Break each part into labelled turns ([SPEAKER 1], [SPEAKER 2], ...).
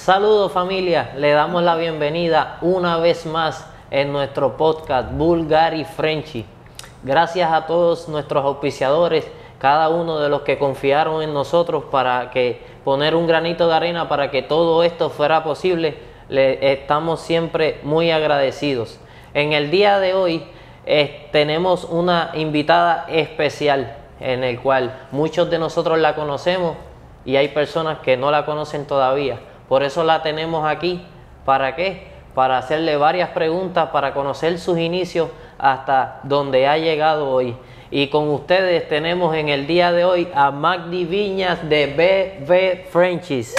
[SPEAKER 1] Saludos familia, le damos la bienvenida una vez más en nuestro podcast Bulgari Frenchy. Gracias a todos nuestros auspiciadores, cada uno de los que confiaron en nosotros para que poner un granito de arena para que todo esto fuera posible. Le estamos siempre muy agradecidos. En el día de hoy tenemos una invitada especial en el cual muchos de nosotros la conocemos y hay personas que no la conocen todavía. Por eso la tenemos aquí. ¿Para qué? Para hacerle varias preguntas, para conocer sus inicios hasta donde ha llegado hoy. Y con ustedes tenemos en el día de hoy a Magdi Viñas de BB Frenchies.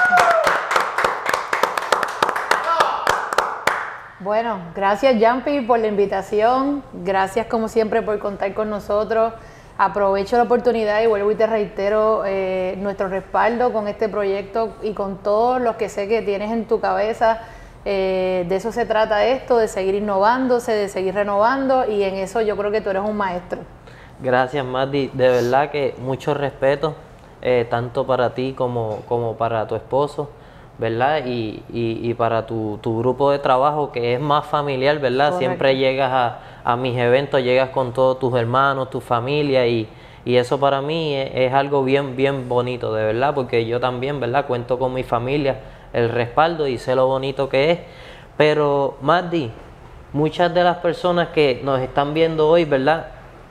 [SPEAKER 2] Bueno, gracias Jumpy por la invitación. Gracias como siempre por contar con nosotros. Aprovecho la oportunidad y vuelvo y te reitero nuestro respaldo con este proyecto y con todos los que sé que tienes en tu cabeza. De eso se trata esto, de seguir innovándose, de seguir renovando, y en eso yo creo que tú eres un maestro.
[SPEAKER 1] Gracias Magdi, de verdad que mucho respeto, tanto para ti como para tu esposo, ¿verdad? Y para tu grupo de trabajo que es más familiar, ¿verdad? Correcto. Siempre llegas a mis eventos, llegas con todos tus hermanos, tu familia, y eso para mí es algo bien bonito, de verdad, porque yo también, ¿verdad? Cuento con mi familia, el respaldo, y sé lo bonito que es. Pero Magdi, muchas de las personas que nos están viendo hoy, ¿verdad?,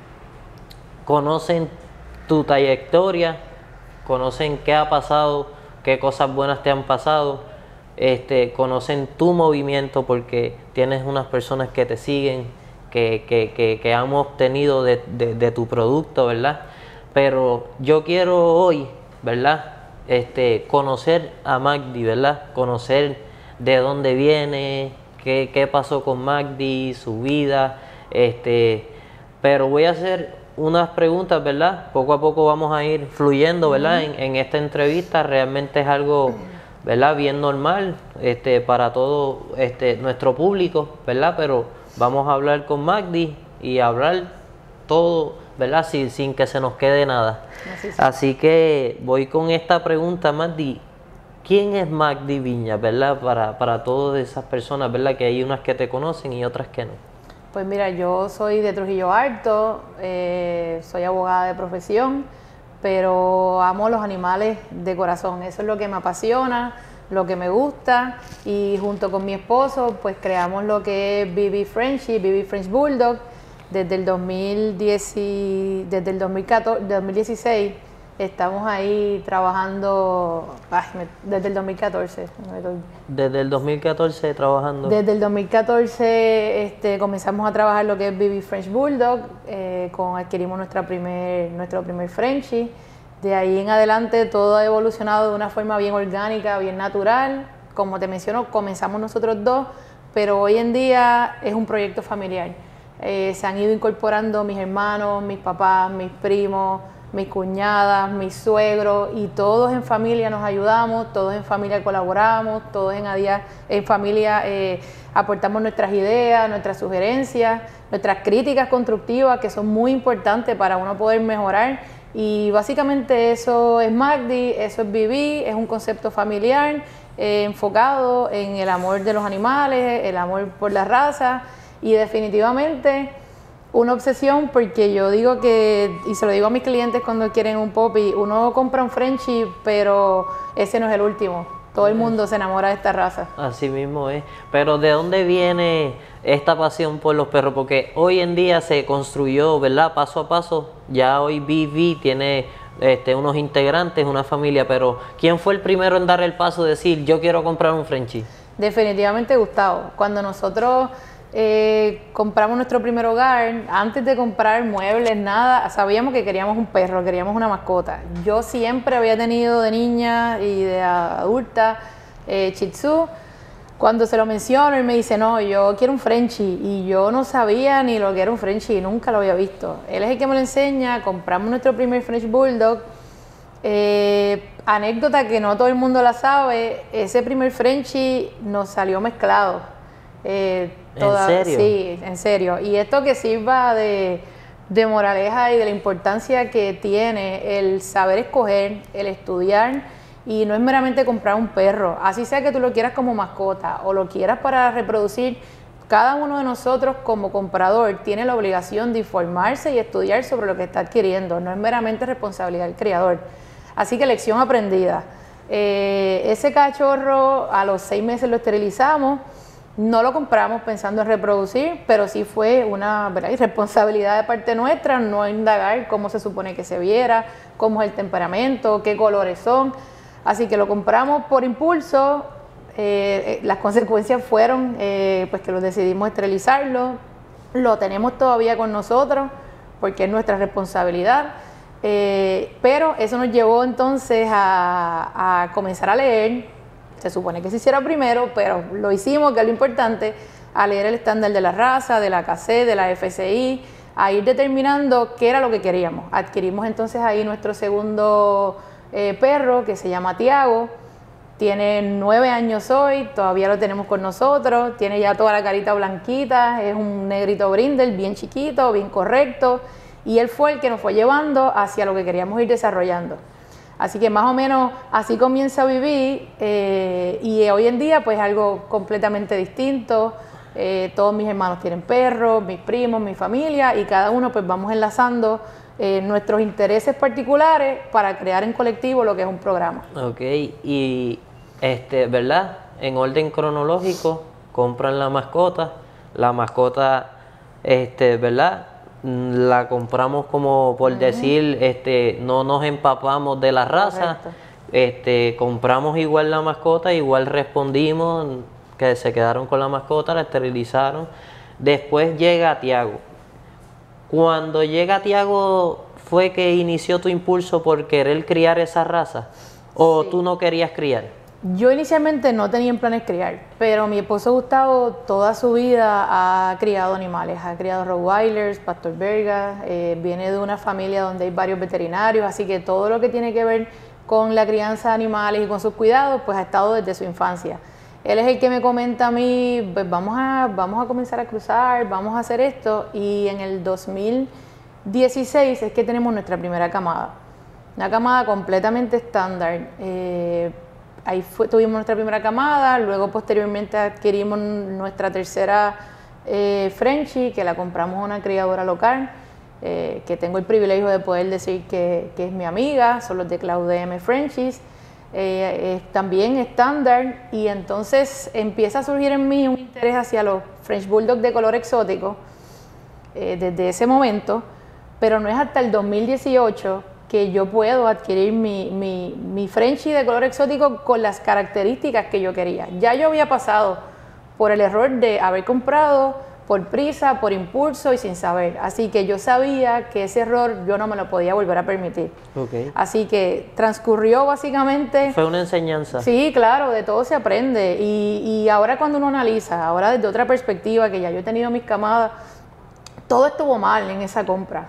[SPEAKER 1] conocen tu trayectoria, conocen qué ha pasado, qué cosas buenas te han pasado, conocen tu movimiento porque tienes unas personas que te siguen, que han obtenido de tu producto, ¿verdad? Pero yo quiero hoy, ¿verdad?, conocer a Magdi, ¿verdad? Conocer de dónde viene, qué pasó con Magdi, su vida, pero voy a hacer unas preguntas, ¿verdad? Poco a poco vamos a ir fluyendo, ¿verdad? En esta entrevista realmente es algo, ¿verdad?, bien normal para todo nuestro público, ¿verdad? Pero vamos a hablar con Magdi y hablar todo, ¿verdad?, sin que se nos quede nada. Así que voy con esta pregunta, Magdi. ¿Quién es Magdi Viñas, verdad? Para todas esas personas, ¿verdad? Que hay unas que te conocen y otras que no.
[SPEAKER 2] Pues mira, yo soy de Trujillo Alto, soy abogada de profesión, pero amo los animales de corazón. Eso es lo que me apasiona, lo que me gusta, y junto con mi esposo pues creamos lo que es BB Frenchy, BB French Bulldog. Desde el 2016 estamos ahí trabajando, desde el 2014.
[SPEAKER 1] Desde el 2014 trabajando.
[SPEAKER 2] Desde el 2014 comenzamos a trabajar lo que es BB French Bulldog, adquirimos nuestro primer Frenchie. De ahí en adelante todo ha evolucionado de una forma bien orgánica, bien natural. Como te menciono, comenzamos nosotros dos, pero hoy en día es un proyecto familiar. Se han ido incorporando mis hermanos, mis papás, mis primos, mis cuñadas, mis suegros, y todos en familia nos ayudamos, todos en familia colaboramos, todos en familia aportamos nuestras ideas, nuestras sugerencias, nuestras críticas constructivas, que son muy importantes para uno poder mejorar. Y básicamente eso es Magdi, eso es BB, es un concepto familiar enfocado en el amor de los animales, el amor por la raza, y definitivamente una obsesión, porque yo digo que, y se lo digo a mis clientes cuando quieren un puppy, uno compra un Frenchie, pero ese no es el último. Todo el mundo se enamora de esta raza.
[SPEAKER 1] Así mismo es. Pero ¿de dónde viene esta pasión por los perros? Porque hoy en día se construyó, ¿verdad?, paso a paso. Ya hoy BB tiene unos integrantes, una familia, pero ¿quién fue el primero en dar el paso de decir, yo quiero comprar un Frenchie?
[SPEAKER 2] Definitivamente Gustavo. Cuando nosotros compramos nuestro primer hogar, antes de comprar muebles, nada, sabíamos que queríamos un perro, queríamos una mascota. Yo siempre había tenido de niña y de adulta Shih Tzu. Cuando se lo menciono, él me dice, no, yo quiero un Frenchie, y yo no sabía ni lo que era un Frenchie, nunca lo había visto. Él es el que me lo enseña, compramos nuestro primer French Bulldog. Anécdota que no todo el mundo la sabe, ese primer Frenchie nos salió mezclado.
[SPEAKER 1] ¿En serio?
[SPEAKER 2] Sí, en serio. Y esto que sirva de moraleja y de la importancia que tiene el saber escoger, el estudiar Y no es meramente comprar un perro, así sea que tú lo quieras como mascota o lo quieras para reproducir. Cada uno de nosotros como comprador tiene la obligación de informarse y estudiar sobre lo que está adquiriendo, no es meramente responsabilidad del criador. Así que lección aprendida. Ese cachorro a los 6 meses lo esterilizamos, no lo compramos pensando en reproducir, pero sí fue una, ¿verdad?, irresponsabilidad de parte nuestra no indagar cómo se supone que se viera, cómo es el temperamento, qué colores son. Así que lo compramos por impulso. Las consecuencias fueron pues que lo decidimos esterilizarlo, lo tenemos todavía con nosotros porque es nuestra responsabilidad, pero eso nos llevó entonces a comenzar a leer. Se supone que se hiciera primero, pero lo hicimos, que es lo importante, a leer el estándar de la raza, de la CACE, de la FCI, a ir determinando qué era lo que queríamos. Adquirimos entonces ahí nuestro segundo perro, que se llama Tiago. Tiene 9 años hoy, todavía lo tenemos con nosotros, tiene ya toda la carita blanquita, es un negrito brindle, bien chiquito, bien correcto, y él fue el que nos fue llevando hacia lo que queríamos ir desarrollando. Así que más o menos así comienza a vivir, y hoy en día pues algo completamente distinto. Todos mis hermanos tienen perros, mis primos, mi familia, y cada uno pues vamos enlazando nuestros intereses particulares para crear en colectivo lo que es un programa.
[SPEAKER 1] Ok, y ¿verdad? En orden cronológico, compran la mascota, ¿verdad? La compramos como por decir, no nos empapamos de la raza. Correcto. Compramos igual la mascota, igual respondimos, que se quedaron con la mascota, la esterilizaron. Después llega Tiago. Cuando llega Tiago, ¿fue que inició tu impulso por querer criar esa raza? ¿O tú no querías criar?
[SPEAKER 2] Yo inicialmente no tenía en planes criar, pero mi esposo Gustavo toda su vida ha criado animales, ha criado Rottweilers, Pastor Belga, viene de una familia donde hay varios veterinarios, así que todo lo que tiene que ver con la crianza de animales y con sus cuidados, pues ha estado desde su infancia. Él es el que me comenta a mí, pues vamos a comenzar a cruzar, vamos a hacer esto, y en el 2016 es que tenemos nuestra primera camada, una camada completamente estándar. Tuvimos nuestra primera camada, luego posteriormente adquirimos nuestra tercera Frenchie, que la compramos a una criadora local, que tengo el privilegio de poder decir que es mi amiga, son los de Claude M. Frenchies. También estándar, y entonces empieza a surgir en mí un interés hacia los French Bulldog de color exótico desde ese momento, pero no es hasta el 2018 que yo puedo adquirir mi Frenchie de color exótico con las características que yo quería. Ya yo había pasado por el error de haber comprado por prisa, por impulso y sin saber. Así que yo sabía que ese error yo no me lo podía volver a permitir.
[SPEAKER 1] Okay.
[SPEAKER 2] Así que transcurrió básicamente...
[SPEAKER 1] Fue una enseñanza.
[SPEAKER 2] Sí, claro, de todo se aprende. Y ahora cuando uno analiza, ahora desde otra perspectiva, que ya yo he tenido mis camadas, todo estuvo mal en esa compra.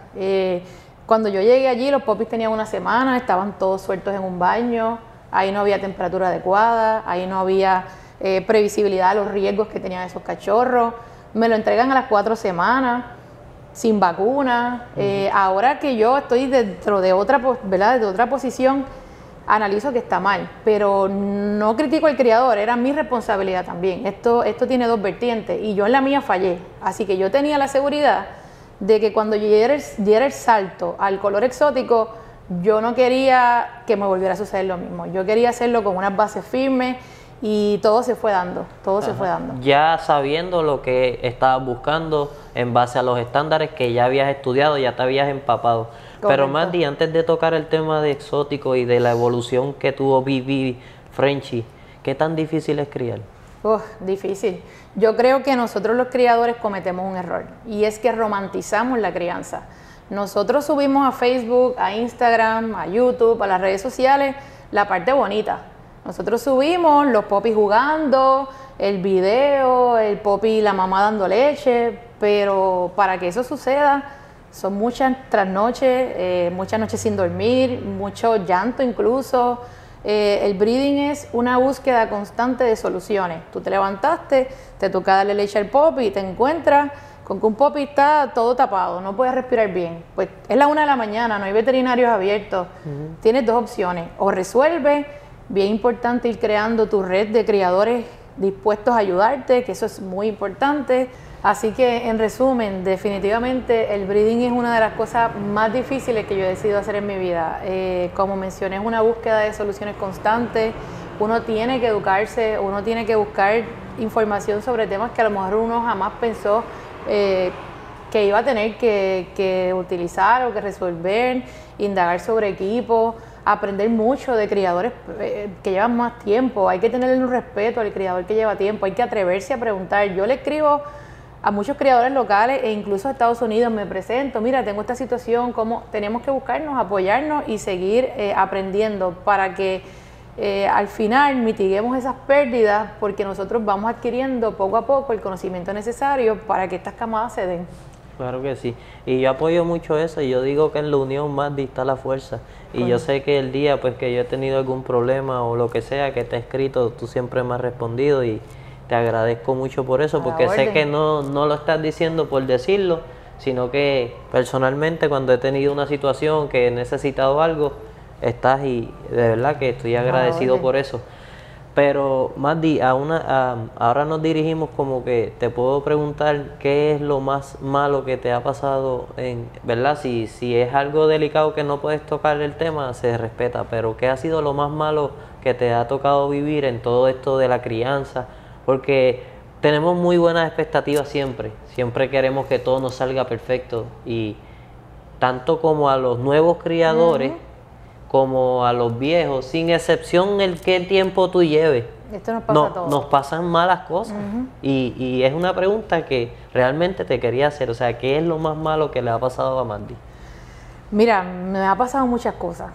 [SPEAKER 2] Cuando yo llegué allí, los puppies tenían una semana, estaban todos sueltos en un baño, ahí no había temperatura adecuada, ahí no había previsibilidad de los riesgos que tenían esos cachorros. Me lo entregan a las 4 semanas, sin vacuna. Ahora que yo estoy dentro de otra, ¿verdad?, de otra posición, analizo que está mal, pero no critico al criador, era mi responsabilidad también. Esto tiene dos vertientes y yo en la mía fallé, así que yo tenía la seguridad de que cuando yo diera el salto al color exótico, yo no quería que me volviera a suceder lo mismo. Yo quería hacerlo con unas bases firmes y todo se fue dando, se fue dando.
[SPEAKER 1] Ya sabiendo lo que estabas buscando en base a los estándares que ya habías estudiado, ya te habías empapado. Correcto. Pero Mandy, antes de tocar el tema de exótico y de la evolución que tuvo Vivi Frenchie, ¿qué tan difícil es criar?
[SPEAKER 2] Difícil. Yo creo que nosotros los criadores cometemos un error, y es que romantizamos la crianza. Nosotros subimos a Facebook, a Instagram, a YouTube, a las redes sociales, la parte bonita. Nosotros subimos los puppies jugando, el video, el puppy y la mamá dando leche, pero para que eso suceda son muchas trasnoches, muchas noches sin dormir, mucho llanto incluso. El breeding es una búsqueda constante de soluciones. Tú te levantaste, te toca darle leche al puppy y te encuentras con que un puppy está todo tapado, no puede respirar bien. Pues es la 1 de la mañana, no hay veterinarios abiertos. Tienes dos opciones: o resuelve bien importante ir creando tu red de criadores dispuestos a ayudarte, que eso es muy importante. Así que, en resumen, definitivamente el breeding es una de las cosas más difíciles que yo he decidido hacer en mi vida. Como mencioné, es una búsqueda de soluciones constantes. Uno tiene que educarse, uno tiene que buscar información sobre temas que a lo mejor uno jamás pensó que iba a tener que utilizar o que resolver, indagar sobre equipos, aprender mucho de criadores que llevan más tiempo. Hay que tenerle un respeto al criador que lleva tiempo, hay que atreverse a preguntar. Yo le escribo a muchos criadores locales e incluso a Estados Unidos, me presento, mira, tengo esta situación, ¿cómo? Tenemos que buscarnos, apoyarnos y seguir aprendiendo para que al final mitiguemos esas pérdidas, porque nosotros vamos adquiriendo poco a poco el conocimiento necesario para que estas camadas se den.
[SPEAKER 1] Claro que sí, y yo apoyo mucho eso, y yo digo que en la unión más está la fuerza, y yo sé que el día pues que yo he tenido algún problema o lo que sea que te he escrito, tú siempre me has respondido y te agradezco mucho por eso, porque sé que no lo estás diciendo por decirlo, sino que personalmente cuando he tenido una situación que he necesitado algo, estás, y de verdad que estoy agradecido por eso. Pero Magdi, ahora nos dirigimos como que te puedo preguntar qué es lo más malo que te ha pasado, ¿verdad? Si es algo delicado que no puedes tocar el tema, se respeta, pero ¿qué ha sido lo más malo que te ha tocado vivir en todo esto de la crianza? Porque tenemos muy buenas expectativas siempre queremos que todo nos salga perfecto, y tanto como a los nuevos criadores, como a los viejos, sin excepción el qué tiempo tú lleves.
[SPEAKER 2] Esto nos pasa a todos.
[SPEAKER 1] Nos pasan malas cosas. Y es una pregunta que realmente te quería hacer. O sea, ¿qué es lo más malo que le ha pasado a Magdi?
[SPEAKER 2] Mira, me ha pasado muchas cosas.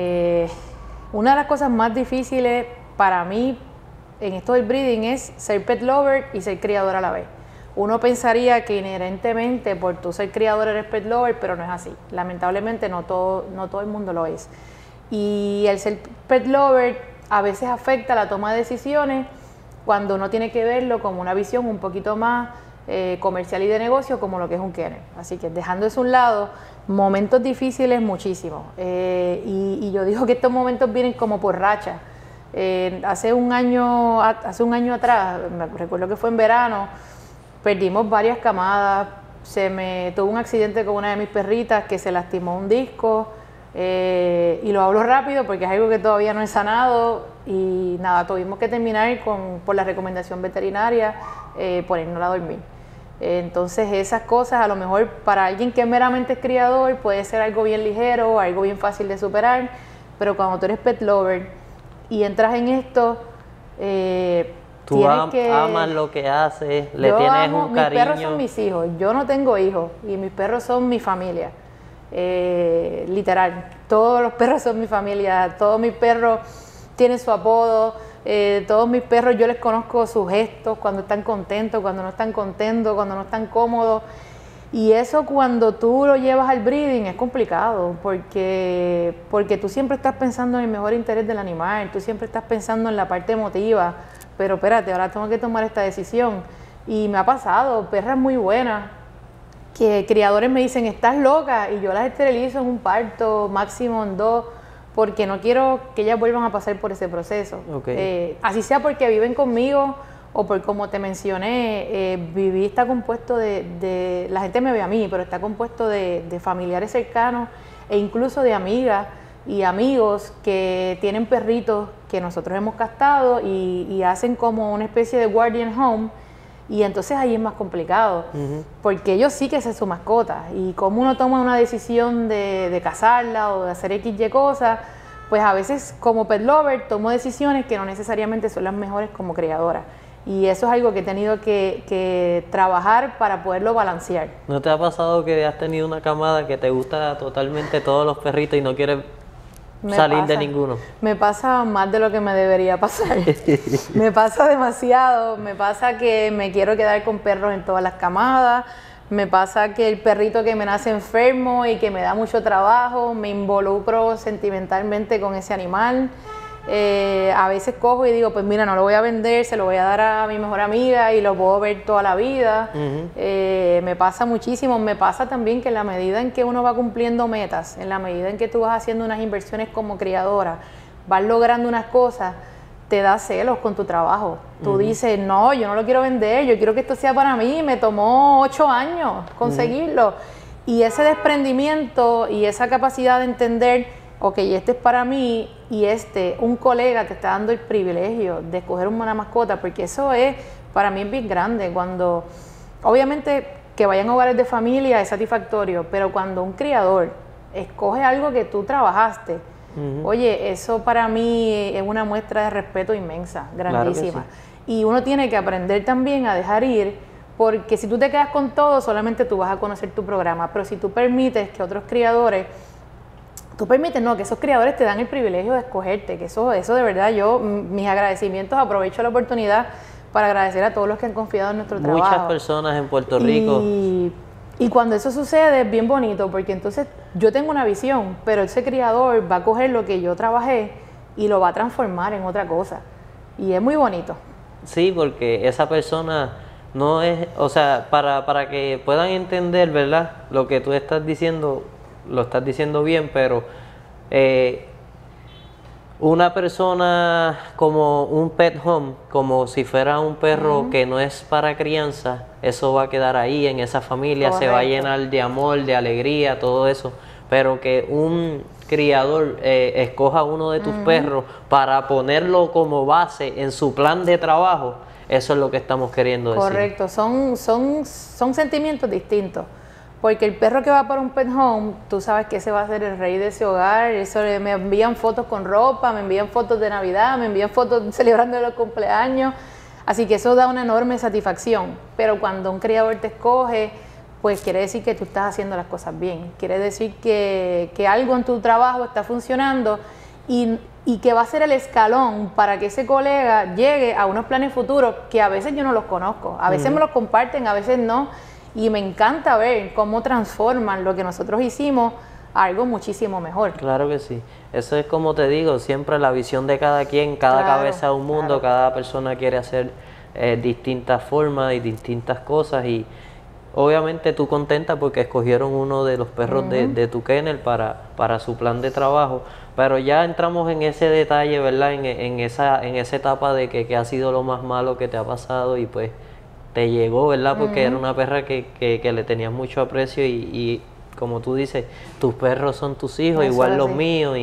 [SPEAKER 2] Una de las cosas más difíciles para mí en esto del breeding es ser pet lover y ser criador a la vez. Uno pensaría que inherentemente por tú ser criador eres pet lover, pero no es así. Lamentablemente no todo el mundo lo es. Y el ser pet lover a veces afecta la toma de decisiones cuando uno tiene que verlo como una visión un poquito más comercial y de negocio, como lo que es un kennel. Así que dejando eso a un lado, momentos difíciles muchísimos. Y yo digo que estos momentos vienen como por racha. Hace un año atrás, me recuerdo que fue en verano, perdimos varias camadas. Tuve un accidente con una de mis perritas que se lastimó un disco. Y lo hablo rápido porque es algo que todavía no he sanado, y nada, tuvimos que terminar por la recomendación veterinaria poniéndola a dormir. Entonces esas cosas a lo mejor para alguien que meramente es criador puede ser algo bien ligero, algo bien fácil de superar, pero cuando tú eres pet lover y entras en esto,
[SPEAKER 1] tú amas lo que haces, le tienes un cariño.
[SPEAKER 2] Mis perros son mis hijos, yo no tengo hijos y mis perros son mi familia. Literal, todos los perros son mi familia, todos mis perros tienen su apodo, todos mis perros yo les conozco sus gestos, cuando están contentos, cuando no están contentos, cuando no están cómodos, y eso cuando tú lo llevas al breeding es complicado, porque tú siempre estás pensando en el mejor interés del animal, tú siempre estás pensando en la parte emotiva, pero espérate, ahora tengo que tomar esta decisión, y me ha pasado, perras muy buenas, que criadores me dicen, estás loca, y yo las esterilizo en un parto, máximo en 2, porque no quiero que ellas vuelvan a pasar por ese proceso. Así sea porque viven conmigo o por como te mencioné, Viví está compuesto de la gente me ve a mí, pero está compuesto de familiares cercanos e incluso de amigas y amigos que tienen perritos que nosotros hemos castrado y hacen como una especie de guardian home. Y entonces ahí es más complicado, porque ellos sí que es su mascota, y como uno toma una decisión de casarla o de hacer XY cosas, pues a veces como pet lover tomo decisiones que no necesariamente son las mejores como criadora, y eso es algo que he tenido que trabajar para poderlo balancear.
[SPEAKER 1] ¿No te ha pasado que has tenido una camada que te gusta totalmente todos los perritos y no quieres salir de ninguno?
[SPEAKER 2] Me pasa más de lo que me debería pasar. Me pasa demasiado. Me pasa que me quiero quedar con perros en todas las camadas. Me pasa que el perrito que me nace enfermo y que me da mucho trabajo, me involucro sentimentalmente con ese animal. A veces cojo y digo, pues mira, no lo voy a vender, se lo voy a dar a mi mejor amiga y lo puedo ver toda la vida. Me pasa muchísimo. Me pasa también que en la medida en que uno va cumpliendo metas, en la medida en que tú vas haciendo unas inversiones como criadora, vas logrando unas cosas, te da celos con tu trabajo. Tú dices, no, yo no lo quiero vender, yo quiero que esto sea para mí, me tomó 8 años conseguirlo. Y ese desprendimiento y esa capacidad de entender, ok, este es para mí y un colega te está dando el privilegio de escoger una mascota, porque eso es, para mí es bien grande. Cuando, obviamente, que vayan a hogares de familia es satisfactorio, pero cuando un criador escoge algo que tú trabajaste, oye, eso para mí es una muestra de respeto inmensa, grandísima. Claro que sí. Y uno tiene que aprender también a dejar ir, porque si tú te quedas con todo, solamente tú vas a conocer tu programa, pero si tú permites que otros criadores, que esos criadores te dan el privilegio de escogerte, que eso de verdad, yo, mis agradecimientos, aprovecho la oportunidad para agradecer a todos los que han confiado en nuestro trabajo.
[SPEAKER 1] Muchas personas en Puerto Rico.
[SPEAKER 2] Y cuando eso sucede es bien bonito, porque entonces yo tengo una visión, pero ese criador va a coger lo que yo trabajé y lo va a transformar en otra cosa. Y es muy bonito.
[SPEAKER 1] Sí, porque esa persona no es, o sea, para que puedan entender, ¿verdad? Lo que tú estás diciendo, lo estás diciendo bien, pero una persona como un pet home, como si fuera un perro que no es para crianza, eso va a quedar ahí en esa familia. Correcto. Se va a llenar de amor, de alegría, todo eso, pero que un criador escoja uno de tus perros para ponerlo como base en su plan de trabajo, eso es lo que estamos queriendo decir.
[SPEAKER 2] Correcto, son sentimientos distintos. Porque el perro que va para un pet home, tú sabes que ese va a ser el rey de ese hogar. Eso, me envían fotos con ropa, me envían fotos de Navidad, me envían fotos celebrando los cumpleaños. Así que eso da una enorme satisfacción. Pero cuando un criador te escoge, pues quiere decir que tú estás haciendo las cosas bien. Quiere decir que algo en tu trabajo está funcionando y que va a ser el escalón para que ese colega llegue a unos planes futuros que a veces yo no los conozco. A veces me los comparten, a veces no. Y me encanta ver cómo transforman lo que nosotros hicimos a algo muchísimo mejor.
[SPEAKER 1] Claro que sí. Eso es como te digo, siempre la visión de cada quien, cada cabeza es un mundo, cada persona quiere hacer distintas formas y distintas cosas. Y obviamente tú contenta porque escogieron uno de los perros de tu kennel para su plan de trabajo. Pero ya entramos en ese detalle, ¿verdad? En esa etapa de que ha sido lo más malo que te ha pasado y pues te llegó, ¿verdad? Porque era una perra que le tenías mucho aprecio y como tú dices, tus perros son tus hijos, eso igual los míos.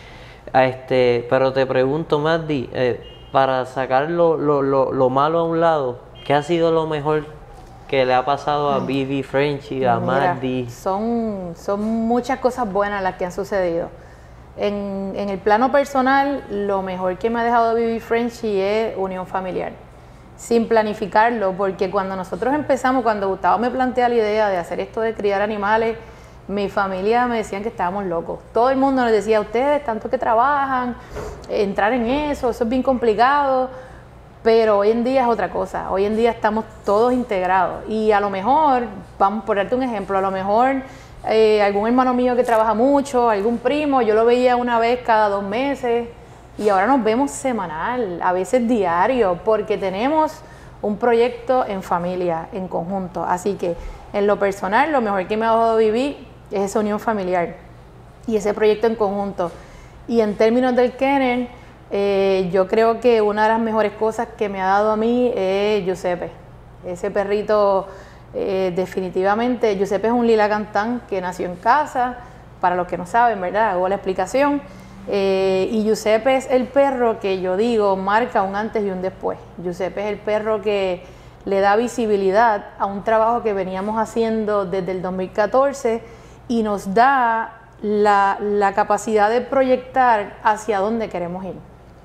[SPEAKER 1] Pero te pregunto, Magdi, para sacar lo malo a un lado, ¿qué ha sido lo mejor que le ha pasado a Vivi Frenchy, a Magdi?
[SPEAKER 2] Son muchas cosas buenas las que han sucedido. En el plano personal, lo mejor que me ha dejado Vivi Frenchy es unión familiar. Sin planificarlo, porque cuando nosotros empezamos, cuando Gustavo me plantea la idea de hacer esto de criar animales, mi familia me decían que estábamos locos. Todo el mundo nos decía, ustedes tanto que trabajan, entrar en eso es bien complicado, pero hoy en día es otra cosa. Hoy en día estamos todos integrados y a lo mejor, vamos a ponerte un ejemplo, a lo mejor algún hermano mío que trabaja mucho, algún primo, yo lo veía una vez cada 2 meses, y ahora nos vemos semanal, a veces diario, porque tenemos un proyecto en familia, en conjunto. Así que en lo personal, lo mejor que me ha dado vivir es esa unión familiar y ese proyecto en conjunto. Y en términos del kennel, yo creo que una de las mejores cosas que me ha dado a mí es Giuseppe. Ese perrito, definitivamente, Giuseppe es un lila cantán que nació en casa, para los que no saben, ¿verdad? Hago la explicación. Y Giuseppe es el perro que yo digo marca un antes y un después. Giuseppe es el perro que le da visibilidad a un trabajo que veníamos haciendo desde el 2014 y nos da la capacidad de proyectar hacia dónde queremos ir.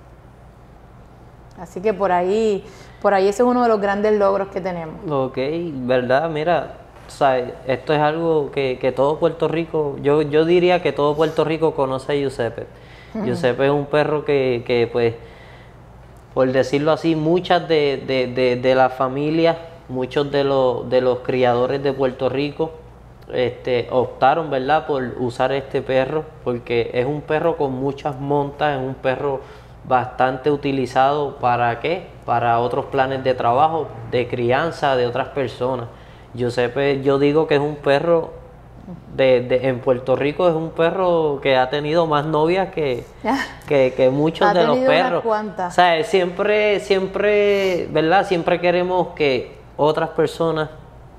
[SPEAKER 2] Así que por ahí ese es uno de los grandes logros que tenemos.
[SPEAKER 1] Ok, verdad, mira, o sea, esto es algo que todo Puerto Rico, yo diría que todo Puerto Rico conoce a Giuseppe. Giuseppe es un perro que pues, por decirlo así, muchas de las familias, muchos de los criadores de Puerto Rico optaron, ¿verdad?, por usar este perro, porque es un perro con muchas montas, es un perro bastante utilizado ¿para qué? Para otros planes de trabajo, de crianza de otras personas. Giuseppe, yo digo que es un perro En Puerto Rico es un perro que ha tenido más novias que muchos de los perros. O sea, siempre, ¿verdad? Siempre queremos que otras personas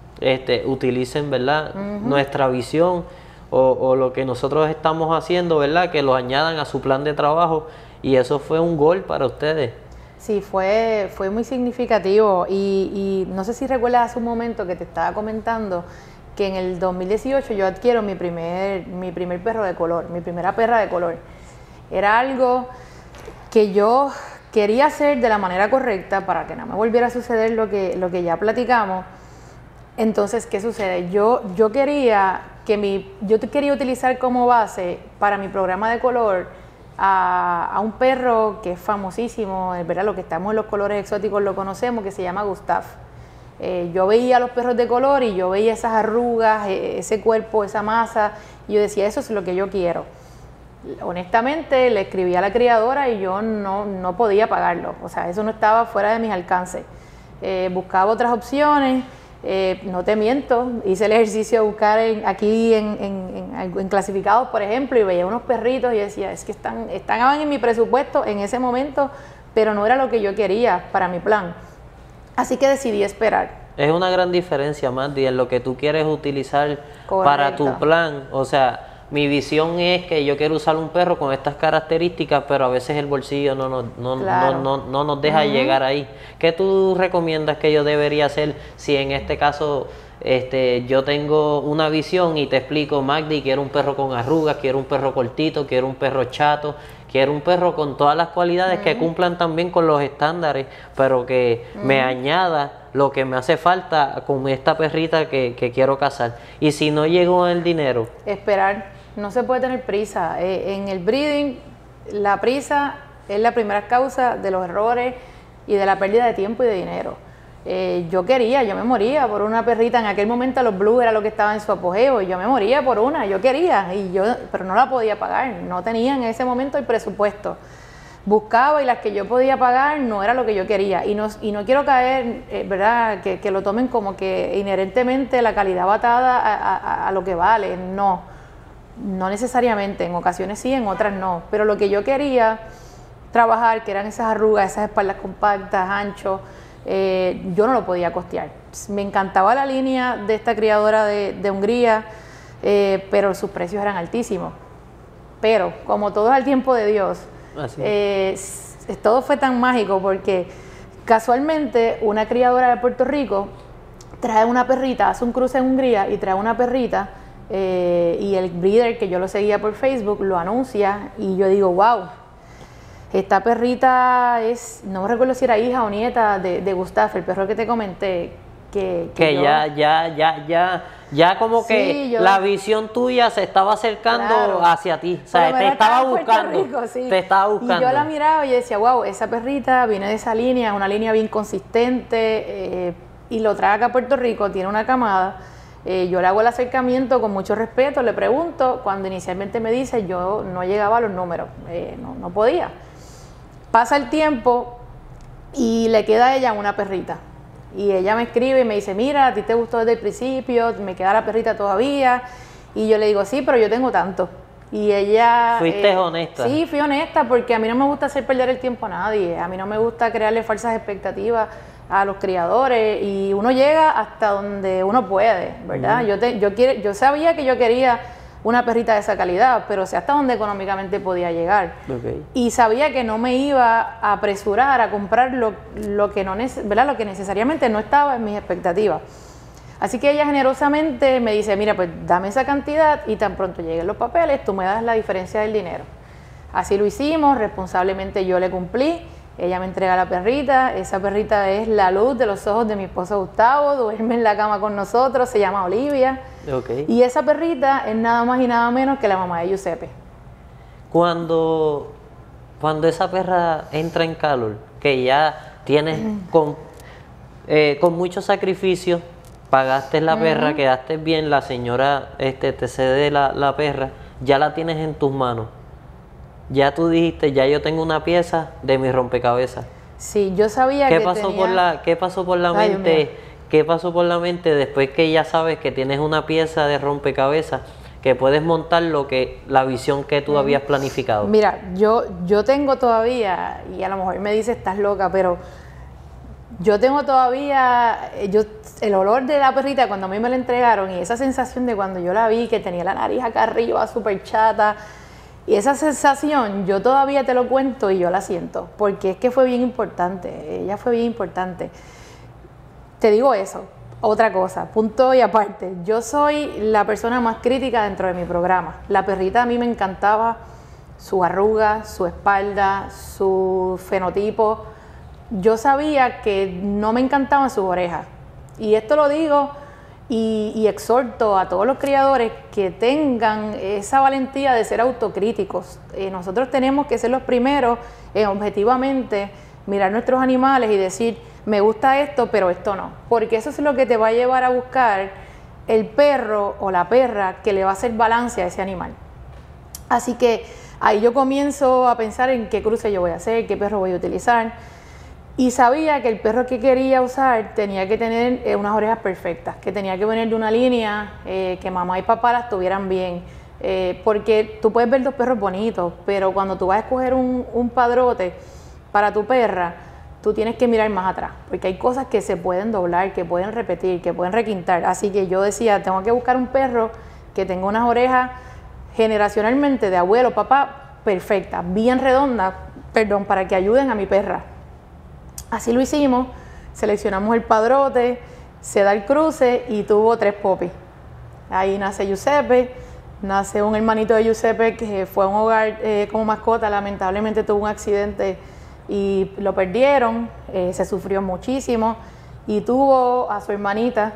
[SPEAKER 1] utilicen, ¿verdad? Nuestra visión o lo que nosotros estamos haciendo, ¿verdad? Que lo añadan a su plan de trabajo, y eso fue un gol para ustedes.
[SPEAKER 2] Sí, fue muy significativo, y no sé si recuerdas hace un momento que te estaba comentando que en el 2018 yo adquiero mi primer perro de color, mi primera perra de color. Era algo que yo quería hacer de la manera correcta para que no me volviera a suceder lo que ya platicamos. Entonces, ¿qué sucede? Yo quería utilizar como base para mi programa de color a un perro que es famosísimo, ¿verdad? Lo que estamos en los colores exóticos lo conocemos, que se llama Gustav. Yo veía a los perros de color y yo veía esas arrugas, ese cuerpo, esa masa, y yo decía, eso es lo que yo quiero. Honestamente, le escribí a la criadora y yo no podía pagarlo, o sea, eso no estaba fuera de mis alcances. Buscaba otras opciones, no te miento, hice el ejercicio de buscar aquí en clasificados, por ejemplo, y veía unos perritos y decía, es que estaban en mi presupuesto en ese momento, pero no era lo que yo quería para mi plan. Así que decidí esperar.
[SPEAKER 1] Es una gran diferencia, Mandy, en lo que tú quieres utilizar para tu plan. O sea, mi visión es que yo quiero usar un perro con estas características, pero a veces el bolsillo no nos deja llegar ahí. ¿Qué tú recomiendas que yo debería hacer si en este caso yo tengo una visión y te explico, Magdi, quiero un perro con arrugas, quiero un perro cortito, quiero un perro chato, quiero un perro con todas las cualidades que cumplan también con los estándares, pero que me añada lo que me hace falta con esta perrita que quiero cazar? Y si no llego el dinero,
[SPEAKER 2] esperar, no se puede tener prisa. En el breeding, la prisa es la primera causa de los errores y de la pérdida de tiempo y de dinero. Yo me moría por una perrita. En aquel momento los Blue era lo que estaba en su apogeo, y yo me moría por una, yo quería, pero no la podía pagar, no tenía en ese momento el presupuesto. Buscaba, y las que yo podía pagar no era lo que yo quería, y no quiero caer, ¿verdad? Que lo tomen como que inherentemente la calidad va atada a lo que vale. No necesariamente, en ocasiones sí, en otras no, pero lo que yo quería trabajar, que eran esas arrugas, esas espaldas compactas, anchos, yo no lo podía costear. Me encantaba la línea de esta criadora de Hungría, pero sus precios eran altísimos. Pero como todo es al tiempo de Dios, todo fue tan mágico, porque casualmente una criadora de Puerto Rico trae una perrita, hace un cruce en Hungría y trae una perrita, y el breeder, que yo lo seguía por Facebook, lo anuncia, y yo digo, wow, esta perrita no me recuerdo si era hija o nieta de Gustav, el perro que te comenté, que ya como sí, que la visión tuya se estaba acercando hacia ti, o sea, te estaba buscando, Rico, sí. Te estaba buscando. Y yo la miraba y decía, wow, esa perrita viene de esa línea, una línea bien consistente, y lo trae acá a Puerto Rico, tiene una camada. Yo le hago el acercamiento con mucho respeto, le pregunto, cuando inicialmente me dice, yo no llegaba a los números, no podía. Pasa el tiempo y le queda a ella una perrita. Y ella me escribe y me dice, mira, a ti te gustó desde el principio, me queda la perrita todavía. Y yo le digo, sí, pero yo tengo tanto. Y ella...
[SPEAKER 1] ¿Fuiste honesta?
[SPEAKER 2] Sí, fui honesta, porque a mí no me gusta hacer perder el tiempo a nadie. A mí no me gusta crearle falsas expectativas a los criadores. Y uno llega hasta donde uno puede, ¿verdad? Yo sabía que yo quería una perrita de esa calidad, pero sé hasta dónde económicamente podía llegar. Y sabía que no me iba a apresurar a comprar lo que necesariamente no estaba en mis expectativas. Así que ella generosamente me dice, mira, pues dame esa cantidad y tan pronto lleguen los papeles, tú me das la diferencia del dinero. Así lo hicimos, responsablemente yo le cumplí. Ella me entrega la perrita. Esa perrita es la luz de los ojos de mi esposo Gustavo, duerme en la cama con nosotros, se llama Olivia. Y esa perrita es nada más y nada menos que la mamá de Giuseppe.
[SPEAKER 1] Cuando esa perra entra en calor, que ya tienes con mucho sacrificio, pagaste la perra, quedaste bien, la señora te cede la perra, ya la tienes en tus manos. Ya tú dijiste, ya yo tengo una pieza de mi rompecabezas.
[SPEAKER 2] Sí, yo sabía que
[SPEAKER 1] ¿Qué pasó por la mente ¿qué pasó por la mente después que ya sabes que tienes una pieza de rompecabezas que puedes montar la visión que tú habías planificado?
[SPEAKER 2] Mira, yo tengo todavía, y a lo mejor me dice estás loca, pero yo tengo todavía, el olor de la perrita cuando a mí me la entregaron y esa sensación de cuando yo la vi, que tenía la nariz acá arriba súper chata, y esa sensación yo todavía te lo cuento y yo la siento, porque es que fue bien importante, ella fue bien importante. Te digo eso. Otra cosa, punto y aparte, yo soy la persona más crítica dentro de mi programa. La perrita a mí me encantaba, su arruga, su espalda, su fenotipo. Yo sabía que no me encantaban sus orejas. Y esto lo digo y exhorto a todos los criadores que tengan esa valentía de ser autocríticos. Nosotros tenemos que ser los primeros en objetivamente mirar nuestros animales y decir, me gusta esto, pero esto no. Porque eso es lo que te va a llevar a buscar el perro o la perra que le va a hacer balance a ese animal. Así que ahí yo comienzo a pensar en qué cruce yo voy a hacer, qué perro voy a utilizar. Y sabía que el perro que quería usar tenía que tener unas orejas perfectas, que tenía que venir de una línea, que mamá y papá las tuvieran bien. Porque tú puedes ver dos perros bonitos, pero cuando tú vas a escoger un padrote para tu perra, tú tienes que mirar más atrás, porque hay cosas que se pueden doblar, que pueden repetir, que pueden requintar. Así que yo decía, tengo que buscar un perro que tenga unas orejas generacionalmente de abuelo, papá, perfectas, bien redondas, para que ayuden a mi perra. Así lo hicimos, seleccionamos el padrote, se da el cruce y tuvo 3 popis. Ahí nace Giuseppe, nace un hermanito de Giuseppe que fue a un hogar como mascota, lamentablemente tuvo un accidente y lo perdieron, se sufrió muchísimo, y tuvo a su hermanita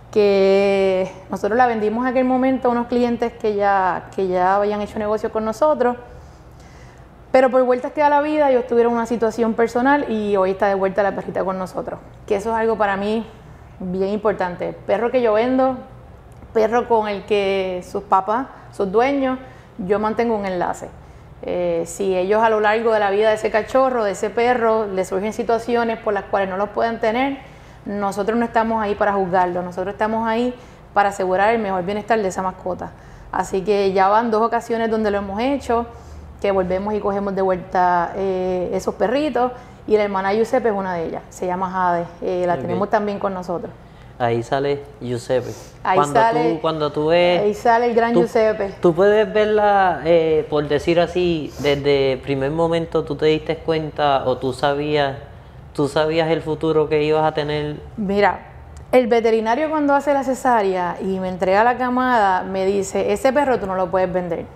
[SPEAKER 2] que nosotros la vendimos en aquel momento a unos clientes que ya habían hecho negocio con nosotros, pero por vueltas que da la vida ellos tuvieron una situación personal y hoy está de vuelta la perrita con nosotros, que eso es algo para mí bien importante. Perro que yo vendo, perro con el que sus papás, sus dueños, yo mantengo un enlace. Si ellos a lo largo de la vida de ese cachorro, de ese perro, les surgen situaciones por las cuales no los pueden tener, nosotros no estamos ahí para juzgarlo, nosotros estamos ahí para asegurar el mejor bienestar de esa mascota. Así que ya van 2 ocasiones donde lo hemos hecho, que volvemos y cogemos de vuelta esos perritos, y la hermana Giuseppe es una de ellas, se llama Jade, la tenemos también con nosotros.
[SPEAKER 1] Ahí sale Giuseppe.
[SPEAKER 2] Ahí
[SPEAKER 1] Cuando tú ves...
[SPEAKER 2] Ahí sale el gran Giuseppe.
[SPEAKER 1] Tú puedes verla, por decir así, desde el primer momento tú te diste cuenta o tú sabías el futuro que ibas a tener.
[SPEAKER 2] Mira, el veterinario cuando hace la cesárea y me entrega la camada, me dice, ese perro tú no lo puedes vender.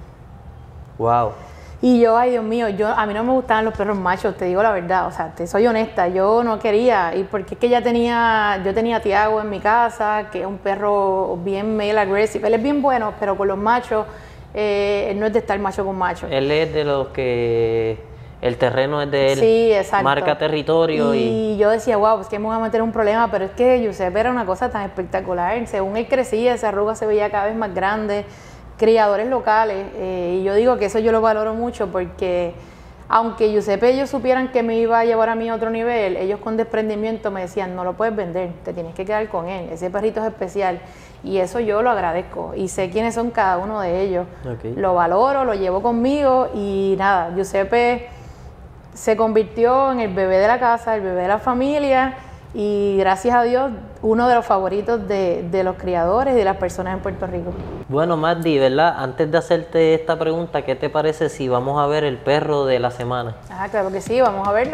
[SPEAKER 1] Wow.
[SPEAKER 2] Y yo, ay Dios mío, a mí no me gustaban los perros machos, te digo la verdad, o sea, te soy honesta, yo no quería, y porque es que yo tenía a Tiago en mi casa, que es un perro bien male aggressive, él es bien bueno, pero con los machos, él no es de estar macho con macho.
[SPEAKER 1] Él es de los que el terreno es de él,
[SPEAKER 2] sí, exacto,
[SPEAKER 1] marca territorio.
[SPEAKER 2] Y yo decía, wow, pues que me voy a meter un problema, pero es que Giuseppe era una cosa tan espectacular, según él crecía, esa arruga se veía cada vez más grande, criadores locales, y yo digo que eso yo lo valoro mucho porque aunque Giuseppe ellos supieran que me iba a llevar a mí a otro nivel, ellos con desprendimiento me decían, no lo puedes vender, te tienes que quedar con él, ese perrito es especial, y eso yo lo agradezco y sé quiénes son cada uno de ellos. Okay. Lo valoro, lo llevo conmigo y nada, Giuseppe se convirtió en el bebé de la casa, el bebé de la familia, y gracias a Dios uno de los favoritos de los criadores y de las personas en Puerto Rico.
[SPEAKER 1] Bueno, Magdi, ¿verdad? Antes de hacerte esta pregunta, ¿qué te parece si vamos a ver el perro de la semana?
[SPEAKER 2] Claro que sí, vamos a verlo.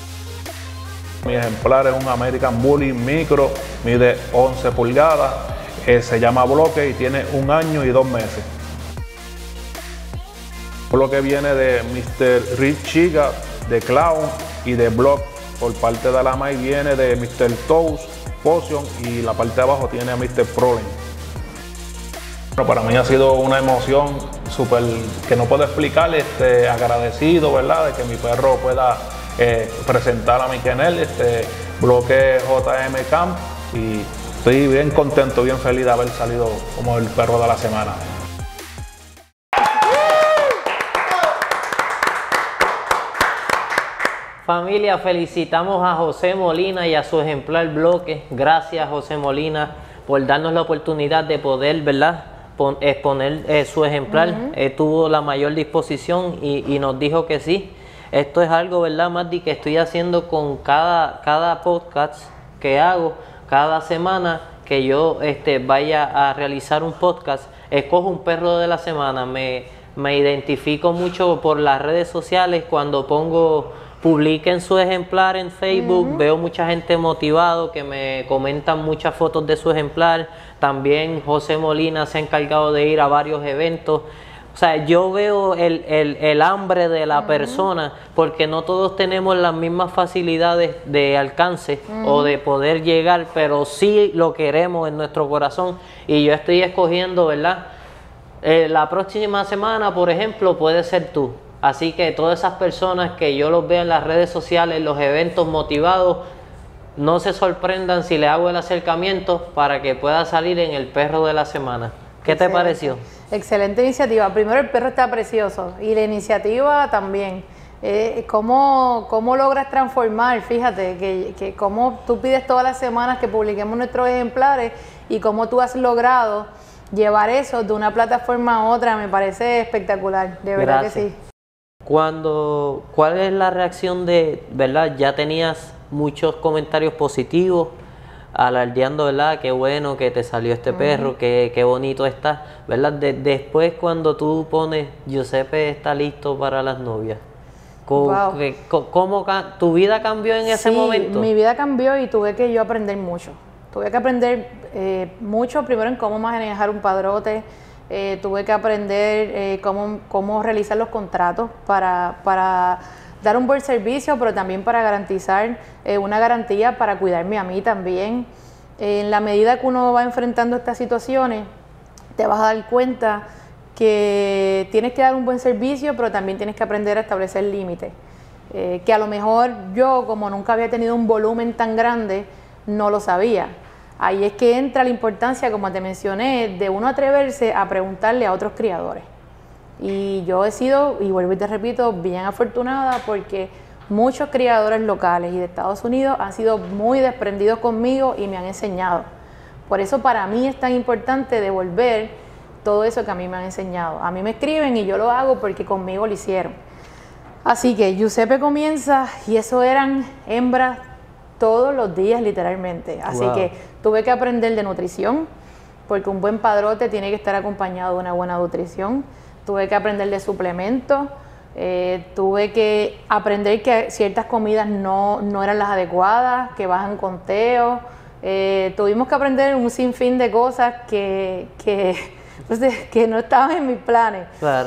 [SPEAKER 3] Mi ejemplar es un American Bully micro, mide 11 pulgadas, se llama Bloque y tiene 1 año y 2 meses. Bloque viene de Mr. Rich Chiga, de Clown y de Block. Por parte de la maíz viene de Mr. Toast, Potion, y la parte de abajo tiene a Mr. Problem. Bueno, para mí ha sido una emoción súper que no puedo explicar, agradecido, ¿verdad?, de que mi perro pueda presentar a mi kennel, Bloque JM Camp, y estoy bien contento, bien feliz de haber salido como el perro de la semana.
[SPEAKER 1] Familia, felicitamos a José Molina y a su ejemplar bloque. Gracias, José Molina, por darnos la oportunidad de poder, ¿verdad?, exponer su ejemplar. Tuvo la mayor disposición y nos dijo que sí. Esto es algo, ¿verdad, Magdi?, que estoy haciendo con cada podcast que hago, cada semana que yo vaya a realizar un podcast, escojo un perro de la semana. Me identifico mucho por las redes sociales cuando publiquen su ejemplar en Facebook, veo mucha gente motivado que me comentan muchas fotos de su ejemplar. También José Molina se ha encargado de ir a varios eventos. O sea, yo veo el hambre de la persona, porque no todos tenemos las mismas facilidades de alcance o de poder llegar, pero sí lo queremos en nuestro corazón. Y yo estoy escogiendo, ¿verdad? La próxima semana, por ejemplo, puede ser tú. Así que todas esas personas que yo los veo en las redes sociales, en los eventos motivados, no se sorprendan si le hago el acercamiento para que pueda salir en el perro de la semana. ¿Qué te pareció?
[SPEAKER 2] Excelente iniciativa. Primero, el perro está precioso y la iniciativa también. ¿Cómo logras transformar? Fíjate que cómo tú pides todas las semanas que publiquemos nuestros ejemplares y cómo tú has logrado llevar eso de una plataforma a otra. Me parece espectacular, de verdad. Gracias. Que sí.
[SPEAKER 1] ¿Cuál es la reacción verdad? Ya tenías muchos comentarios positivos, alardeando, ¿verdad? Qué bueno que te salió este perro, qué bonito está, ¿verdad? Después, cuando tú pones, Giuseppe está listo para las novias, ¿cómo tu vida cambió en ese momento?
[SPEAKER 2] Mi vida cambió y tuve que yo aprender mucho. Tuve que aprender mucho, primero en cómo manejar un padrote. Tuve que aprender cómo realizar los contratos para dar un buen servicio, pero también para garantizar una garantía para cuidarme a mí también. En la medida que uno va enfrentando estas situaciones, te vas a dar cuenta que tienes que dar un buen servicio, pero también tienes que aprender a establecer límites. Que a lo mejor yo, como nunca había tenido un volumen tan grande, no lo sabía. Ahí es que entra la importancia, como te mencioné, de uno atreverse a preguntarle a otros criadores. Y yo he sido, y vuelvo y te repito, bien afortunada porque muchos criadores locales y de Estados Unidos han sido muy desprendidos conmigo y me han enseñado. Por eso para mí es tan importante devolver todo eso que a mí me han enseñado. A mí me escriben y yo lo hago porque conmigo lo hicieron. Así que Giuseppe comienza y eso eran hembras todos los días literalmente. Así que tuve que aprender de nutrición, porque un buen padrote tiene que estar acompañado de una buena nutrición. Tuve que aprender de suplementos, tuve que aprender que ciertas comidas no eran las adecuadas, que bajan conteo. Tuvimos que aprender un sinfín de cosas que no estaban en mis planes. Claro.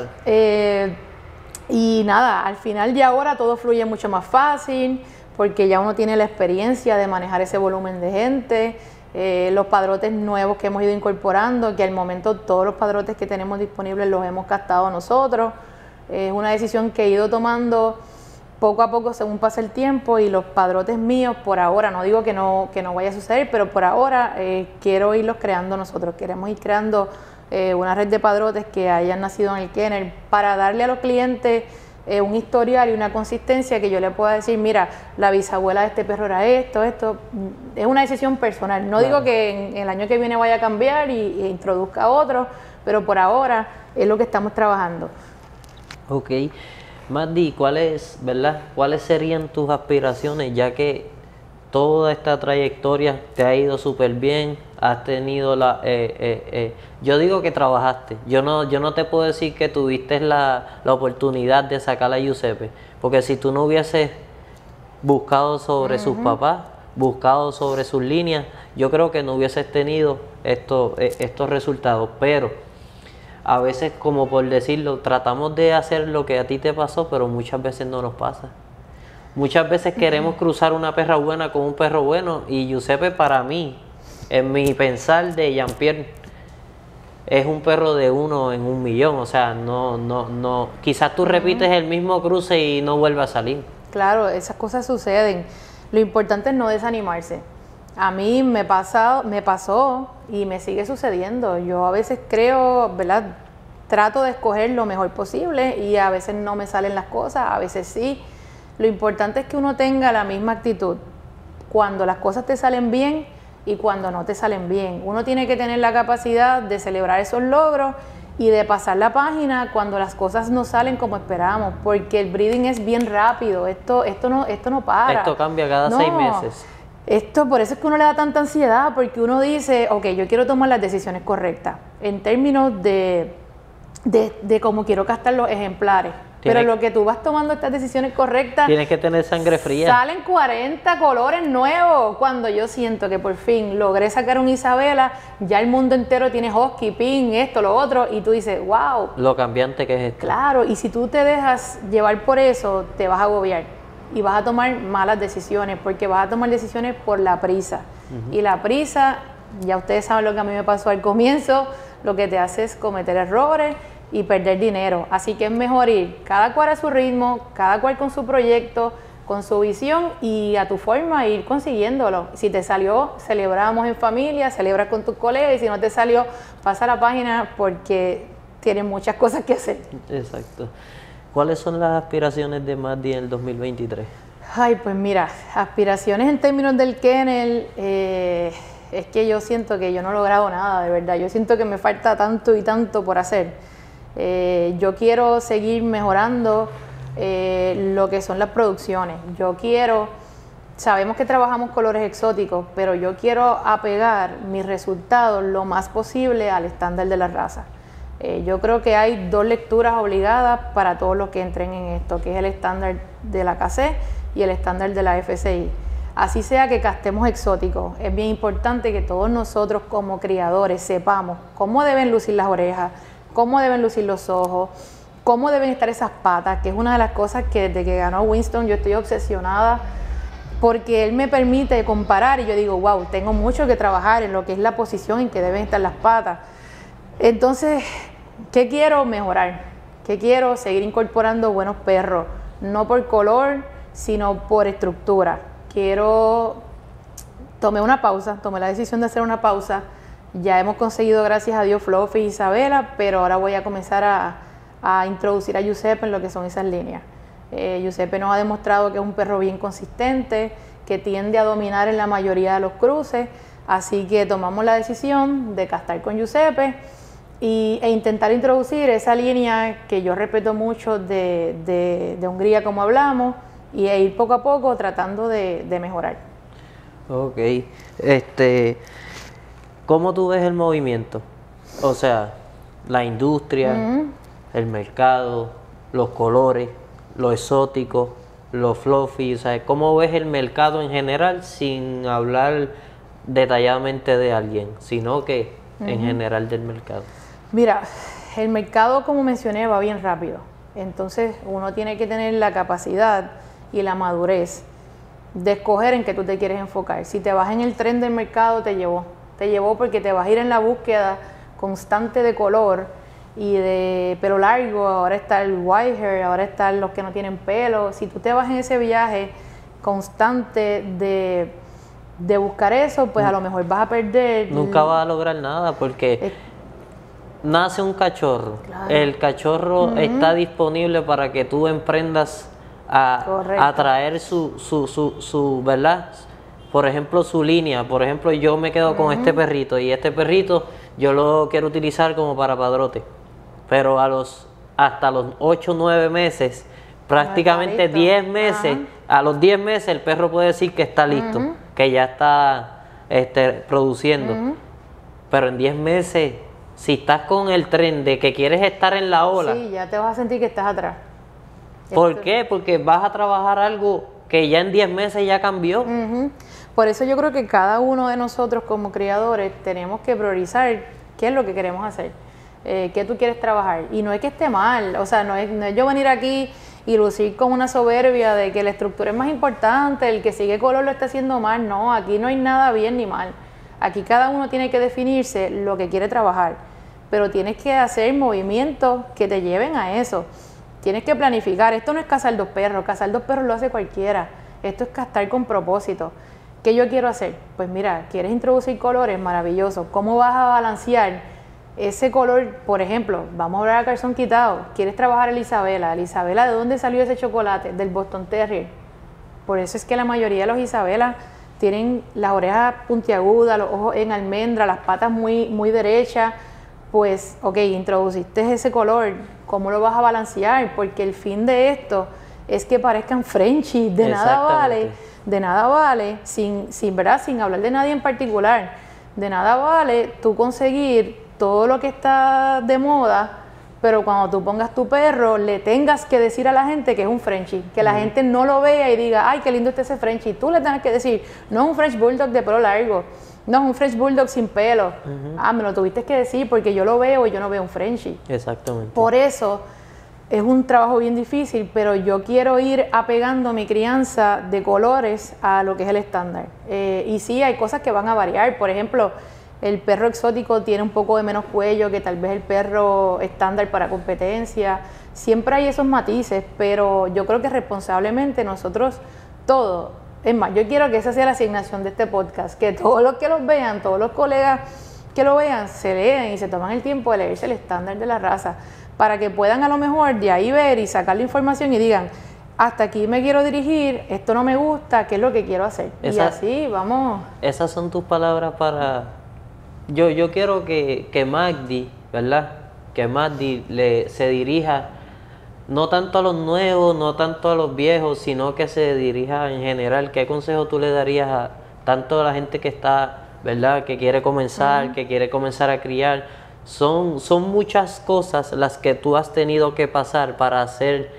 [SPEAKER 2] Y nada, al final y ahora todo fluye mucho más fácil, porque ya uno tiene la experiencia de manejar ese volumen de gente, los padrotes nuevos que hemos ido incorporando, que al momento todos los padrotes que tenemos disponibles los hemos captado nosotros. Es una decisión que he ido tomando poco a poco según pasa el tiempo, y los padrotes míos por ahora, no digo que no vaya a suceder, pero por ahora quiero irlos creando nosotros. Queremos ir creando una red de padrotes que hayan nacido en el kennel para darle a los clientes un historial y una consistencia que yo le pueda decir, mira, la bisabuela de este perro era esto. Es una decisión personal. No digo que en el año que viene vaya a cambiar e introduzca otro, pero por ahora es lo que estamos trabajando.
[SPEAKER 1] Ok. Magdi, ¿cuáles serían tus aspiraciones, ya que toda esta trayectoria te ha ido súper bien? Has tenido yo digo que trabajaste. Yo no te puedo decir que tuviste la oportunidad de sacar a Giuseppe, porque si tú no hubieses buscado sobre sus papás, buscado sobre sus líneas, yo creo que no hubieses tenido estos resultados. Pero a veces, como por decirlo, tratamos de hacer lo que a ti te pasó, pero muchas veces no nos pasa. Muchas veces queremos cruzar una perra buena con un perro bueno, y Giuseppe, para mí, en mi pensar de Jean-Pierre, es un perro de 1 en 1.000.000. O sea, no. Quizás tú repites el mismo cruce y no vuelve a salir.
[SPEAKER 2] Claro, esas cosas suceden. Lo importante es no desanimarse. A mí me pasó y me sigue sucediendo. Yo a veces creo, ¿verdad? Trato de escoger lo mejor posible y a veces no me salen las cosas, a veces sí. Lo importante es que uno tenga la misma actitud cuando las cosas te salen bien y cuando no te salen bien. Uno tiene que tener la capacidad de celebrar esos logros y de pasar la página cuando las cosas no salen como esperamos, porque el breeding es bien rápido, esto no para.
[SPEAKER 1] Esto cambia cada 6 meses.
[SPEAKER 2] Por eso es que uno le da tanta ansiedad, porque uno dice, ok, yo quiero tomar las decisiones correctas en términos de cómo quiero castar los ejemplares. Pero lo que tú vas tomando estas decisiones correctas...
[SPEAKER 1] Tienes que tener sangre fría.
[SPEAKER 2] Salen 40 colores nuevos. Cuando yo siento que por fin logré sacar un Isabela, ya el mundo entero tiene husky, pin, esto, lo otro, y tú dices, wow.
[SPEAKER 1] Lo cambiante que es esto.
[SPEAKER 2] Claro, y si tú te dejas llevar por eso, te vas a agobiar y vas a tomar malas decisiones, porque vas a tomar decisiones por la prisa. Y la prisa, ya ustedes saben lo que a mí me pasó al comienzo, lo que te hace es cometer errores y perder dinero. Así que es mejor ir cada cual a su ritmo, cada cual con su proyecto, con su visión y a tu forma ir consiguiéndolo. Si te salió, celebramos en familia, celebras con tus colegas, y si no te salió, pasa la página porque tienen muchas cosas que hacer.
[SPEAKER 1] Exacto. ¿Cuáles son las aspiraciones de Maddy en el 2023?
[SPEAKER 2] Ay, pues mira, aspiraciones en términos del kennel, es que yo siento que yo no he logrado nada, de verdad. Yo siento que me falta tanto y tanto por hacer. Yo quiero seguir mejorando lo que son las producciones. Sabemos que trabajamos colores exóticos, pero yo quiero apegar mis resultados lo más posible al estándar de la raza. Yo creo que hay 2 lecturas obligadas para todos los que entren en esto, que es el estándar de la KC y el estándar de la FCI. Así sea que castemos exóticos, es bien importante que todos nosotros como criadores sepamos cómo deben lucir las orejas, cómo deben lucir los ojos, cómo deben estar esas patas, que es una de las cosas que desde que ganó Winston yo estoy obsesionada, porque él me permite comparar y yo digo, wow, tengo mucho que trabajar en lo que es la posición en que deben estar las patas. Entonces, ¿qué quiero mejorar? ¿Qué quiero? Seguir incorporando buenos perros, no por color, sino por estructura. Tomé la decisión de hacer una pausa. Ya hemos conseguido, gracias a Dios, Fluffy y Isabela, pero ahora voy a comenzar a introducir a Giuseppe en lo que son esas líneas. Giuseppe nos ha demostrado que es un perro bien consistente, que tiende a dominar en la mayoría de los cruces, así que tomamos la decisión de castar con Giuseppe e intentar introducir esa línea que yo respeto mucho de Hungría, como hablamos, y ir poco a poco tratando de mejorar.
[SPEAKER 1] Ok. ¿Cómo tú ves el movimiento? O sea, la industria, el mercado, los colores, lo exótico, los fluffy, o sea, ¿cómo ves el mercado en general sin hablar detalladamente de alguien, sino que en general del mercado?
[SPEAKER 2] Mira, el mercado, como mencioné, va bien rápido. Entonces, uno tiene que tener la capacidad y la madurez de escoger en qué tú te quieres enfocar. Si te vas en el tren del mercado, te llevó porque te vas a ir en la búsqueda constante de color y de pelo largo. Ahora está el white hair, ahora están los que no tienen pelo. Si tú te vas en ese viaje constante de buscar eso, pues a lo mejor vas a perder.
[SPEAKER 1] Nunca vas a lograr nada porque nace un cachorro. Claro. El cachorro está disponible para que tú emprendas a traer su ¿verdad? Por ejemplo, su línea. Por ejemplo, yo me quedo con este perrito y este perrito yo lo quiero utilizar como para padrote. Pero hasta los 8 o 9 meses, prácticamente 10 meses, a los 10 meses el perro puede decir que está listo, que ya está produciendo. Pero en 10 meses, si estás con el tren de que quieres estar en la ola...
[SPEAKER 2] Sí, ya te vas a sentir que estás atrás.
[SPEAKER 1] ¿Por qué? Porque vas a trabajar algo que ya en 10 meses ya cambió.
[SPEAKER 2] Por eso yo creo que cada uno de nosotros como criadores tenemos que priorizar qué es lo que queremos hacer, qué tú quieres trabajar. Y no es que esté mal, o sea, no es yo venir aquí y lucir con una soberbia de que la estructura es más importante, el que sigue color lo está haciendo mal. No, aquí no hay nada bien ni mal. Aquí cada uno tiene que definirse lo que quiere trabajar, pero tienes que hacer movimientos que te lleven a eso. Tienes que planificar. Esto no es cazar 2 perros, cazar 2 perros lo hace cualquiera. Esto es castar con propósito. ¿Qué yo quiero hacer? Pues mira, ¿quieres introducir colores? Maravilloso. ¿Cómo vas a balancear ese color, por ejemplo, vamos a hablar a calzón quitado, quieres trabajar el Isabela. ¿El Isabela de dónde salió ese chocolate? Del Boston Terrier. Por eso es que la mayoría de los Isabelas tienen las orejas puntiagudas, los ojos en almendra, las patas muy derechas. Pues, ok, introduciste ese color, ¿cómo lo vas a balancear? Porque el fin de esto es que parezcan Frenchies, de nada vale, sin hablar de nadie en particular, de nada vale tú conseguir todo lo que está de moda, pero cuando tú pongas tu perro, le tengas que decir a la gente que es un Frenchie, que la gente no lo vea y diga, ay, qué lindo está ese Frenchie, tú le tengas que decir, no es un French Bulldog de pelo largo, no es un French Bulldog sin pelo, me lo tuviste que decir porque yo lo veo y yo no veo un Frenchie.
[SPEAKER 1] Exactamente.
[SPEAKER 2] Por eso es un trabajo bien difícil, pero yo quiero ir apegando mi crianza de colores a lo que es el estándar. Y sí, hay cosas que van a variar. Por ejemplo, el perro exótico tiene un poco de menos cuello que tal vez el perro estándar para competencia. Siempre hay esos matices, pero yo creo que responsablemente nosotros todos, es más, yo quiero que esa sea la asignación de este podcast, que todos los que los vean, todos los colegas que lo vean, se lean y se toman el tiempo de leerse el estándar de la raza, para que puedan a lo mejor de ahí ver y sacar la información y digan, hasta aquí me quiero dirigir, esto no me gusta, ¿qué es lo que quiero hacer? Y así vamos.
[SPEAKER 1] Esas son tus palabras para... Yo quiero que Magdi, ¿verdad? Que Magdi se dirija no tanto a los nuevos, no tanto a los viejos, sino que se dirija en general. ¿Qué consejo tú le darías tanto a la gente que está, ¿verdad? Que quiere comenzar, que quiere comenzar a criar? Son muchas cosas las que tú has tenido que pasar para ser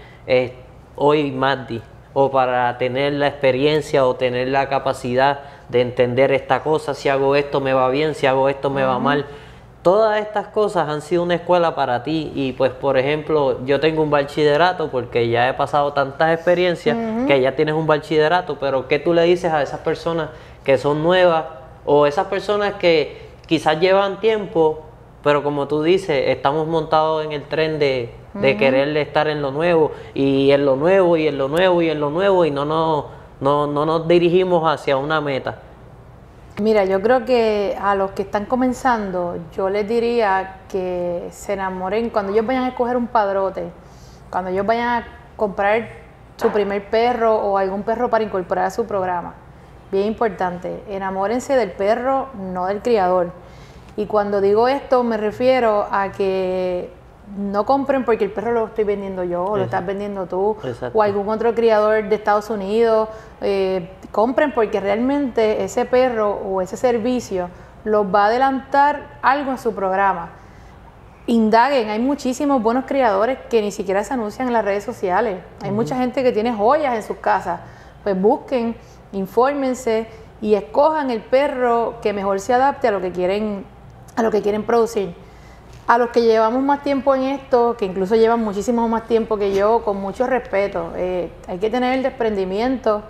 [SPEAKER 1] hoy Magdi, o para tener la experiencia o tener la capacidad de entender esta cosa, si hago esto me va bien, si hago esto me va mal. Todas estas cosas han sido una escuela para ti y pues por ejemplo yo tengo un bachillerato porque ya he pasado tantas experiencias que ya tienes un bachillerato, pero ¿qué tú le dices a esas personas que son nuevas o esas personas que quizás llevan tiempo, pero como tú dices, estamos montados en el tren de querer estar en lo nuevo y en lo nuevo y en lo nuevo y en lo nuevo y no nos dirigimos hacia una meta?
[SPEAKER 2] Mira, yo creo que a los que están comenzando, yo les diría que se enamoren cuando ellos vayan a escoger un padrote, cuando ellos vayan a comprar su primer perro o algún perro para incorporar a su programa. Bien importante, enamórense del perro, no del criador. Y cuando digo esto me refiero a que no compren porque el perro lo estoy vendiendo yo o lo estás vendiendo tú. Exacto. O algún otro criador de Estados Unidos. Compren porque realmente ese perro o ese servicio los va a adelantar algo en su programa. Indaguen, hay muchísimos buenos criadores que ni siquiera se anuncian en las redes sociales. Hay mucha gente que tiene joyas en sus casas. Pues busquen, infórmense y escojan el perro que mejor se adapte a lo que quieren producir. A los que llevamos más tiempo en esto, que incluso llevan muchísimo más tiempo que yo, con mucho respeto, hay que tener el desprendimiento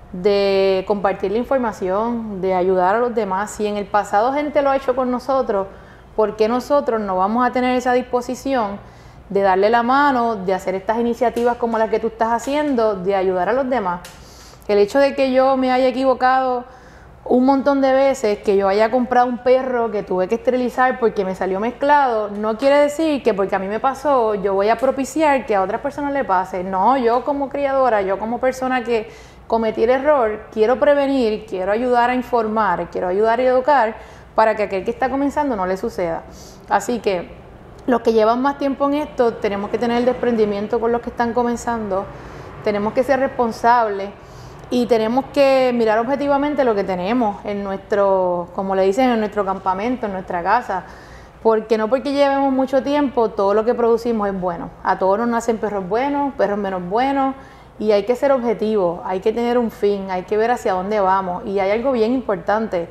[SPEAKER 2] de compartir la información, de ayudar a los demás. Si en el pasado gente lo ha hecho con nosotros, ¿por qué nosotros no vamos a tener esa disposición de darle la mano, de hacer estas iniciativas como las que tú estás haciendo, de ayudar a los demás? El hecho de que yo me haya equivocado un montón de veces, que yo haya comprado un perro que tuve que esterilizar porque me salió mezclado, no quiere decir que porque a mí me pasó, yo voy a propiciar que a otras personas le pase. No, yo como criadora, yo como persona que cometí el error, quiero prevenir, quiero ayudar a informar, quiero ayudar a educar para que aquel que está comenzando no le suceda. Así que los que llevan más tiempo en esto, tenemos que tener el desprendimiento con los que están comenzando, tenemos que ser responsables. Y tenemos que mirar objetivamente lo que tenemos en nuestro, como le dicen, en nuestro campamento, en nuestra casa. Porque no porque llevemos mucho tiempo, todo lo que producimos es bueno. A todos nos nacen perros buenos, perros menos buenos. Y hay que ser objetivos, hay que tener un fin, hay que ver hacia dónde vamos. Y hay algo bien importante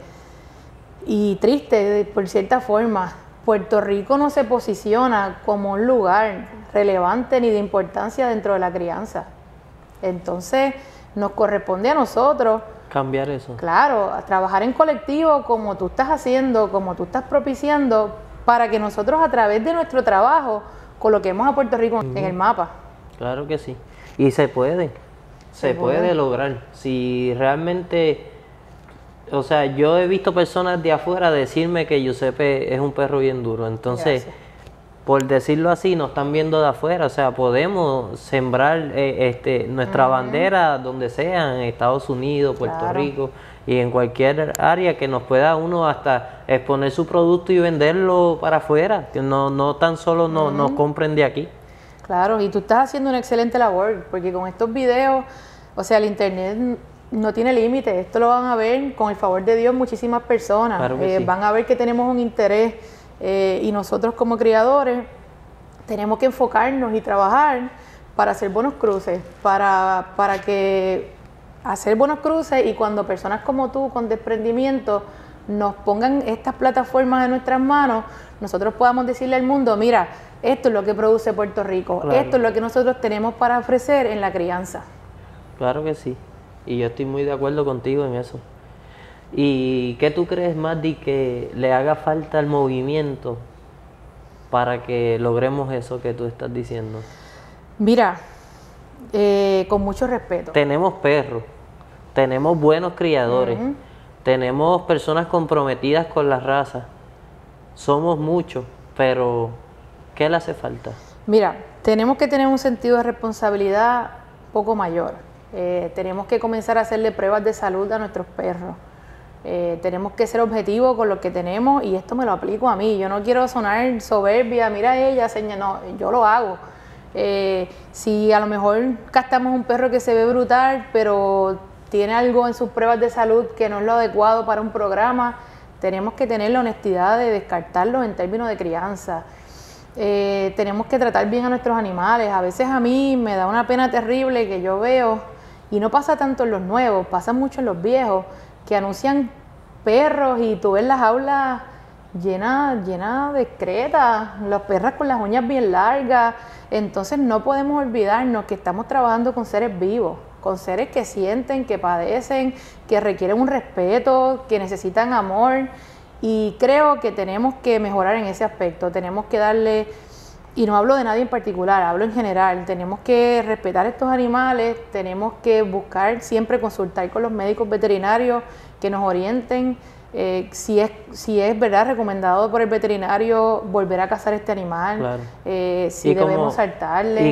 [SPEAKER 2] y triste, por cierta forma. Puerto Rico no se posiciona como un lugar relevante ni de importancia dentro de la crianza. Entonces nos corresponde a nosotros
[SPEAKER 1] cambiar eso. Claro,
[SPEAKER 2] a trabajar en colectivo como tú estás haciendo, como tú estás propiciando, para que nosotros a través de nuestro trabajo coloquemos a Puerto Rico en el mapa.
[SPEAKER 1] Claro que sí. Y se puede lograr. Si realmente o sea, yo he visto personas de afuera decirme que Giuseppe es un perro bien duro. Entonces,
[SPEAKER 2] Gracias.
[SPEAKER 1] por decirlo así, nos están viendo de afuera. O sea, podemos sembrar nuestra bandera donde sea, en Estados Unidos, Puerto
[SPEAKER 2] Claro.
[SPEAKER 1] Rico y en cualquier área que nos pueda uno hasta exponer su producto y venderlo para afuera. Que no tan solo nos compren de aquí.
[SPEAKER 2] Claro, y tú estás haciendo una excelente labor, porque con estos videos, o sea, el internet no tiene límite. Esto lo van a ver, con el favor de Dios, muchísimas personas.
[SPEAKER 1] Claro que sí.
[SPEAKER 2] Van a ver que tenemos un interés y nosotros como criadores tenemos que enfocarnos y trabajar para hacer buenos cruces, para que hacer buenos cruces y cuando personas como tú con desprendimiento nos pongan estas plataformas en nuestras manos, nosotros podamos decirle al mundo, mira, esto es lo que produce Puerto Rico,
[SPEAKER 1] Claro.
[SPEAKER 2] esto es lo que nosotros tenemos para ofrecer en la crianza.
[SPEAKER 1] Claro que sí. Y yo estoy muy de acuerdo contigo en eso. ¿Y qué tú crees, Maddy, que le haga falta al movimiento para que logremos eso que tú estás diciendo?
[SPEAKER 2] Mira, con mucho respeto.
[SPEAKER 1] Tenemos perros, tenemos buenos criadores, tenemos personas comprometidas con la raza. Somos muchos, pero ¿qué le hace falta?
[SPEAKER 2] Mira, tenemos que tener un sentido de responsabilidad poco mayor. Tenemos que comenzar a hacerle pruebas de salud a nuestros perros. Tenemos que ser objetivos con lo que tenemos y esto me lo aplico a mí. Yo no quiero sonar soberbia, mira ella, no, yo lo hago. Si a lo mejor captamos un perro que se ve brutal, pero tiene algo en sus pruebas de salud que no es lo adecuado para un programa, tenemos que tener la honestidad de descartarlo en términos de crianza. Tenemos que tratar bien a nuestros animales. A veces a mí me da una pena terrible que yo veo, y no pasa tanto en los nuevos, pasa mucho en los viejos, que anuncian perros y tú ves las jaulas llenas de excretas, las perras con las uñas bien largas. Entonces no podemos olvidarnos que estamos trabajando con seres vivos, con seres que sienten, que padecen, que requieren un respeto, que necesitan amor. Y creo que tenemos que mejorar en ese aspecto, tenemos que darle, y no hablo de nadie en particular, hablo en general, tenemos que respetar estos animales, tenemos que buscar siempre consultar con los médicos veterinarios que nos orienten, si es verdad recomendado por el veterinario volver a cazar este animal,
[SPEAKER 1] Claro.
[SPEAKER 2] Si
[SPEAKER 1] Y
[SPEAKER 2] debemos saltarle.
[SPEAKER 1] Y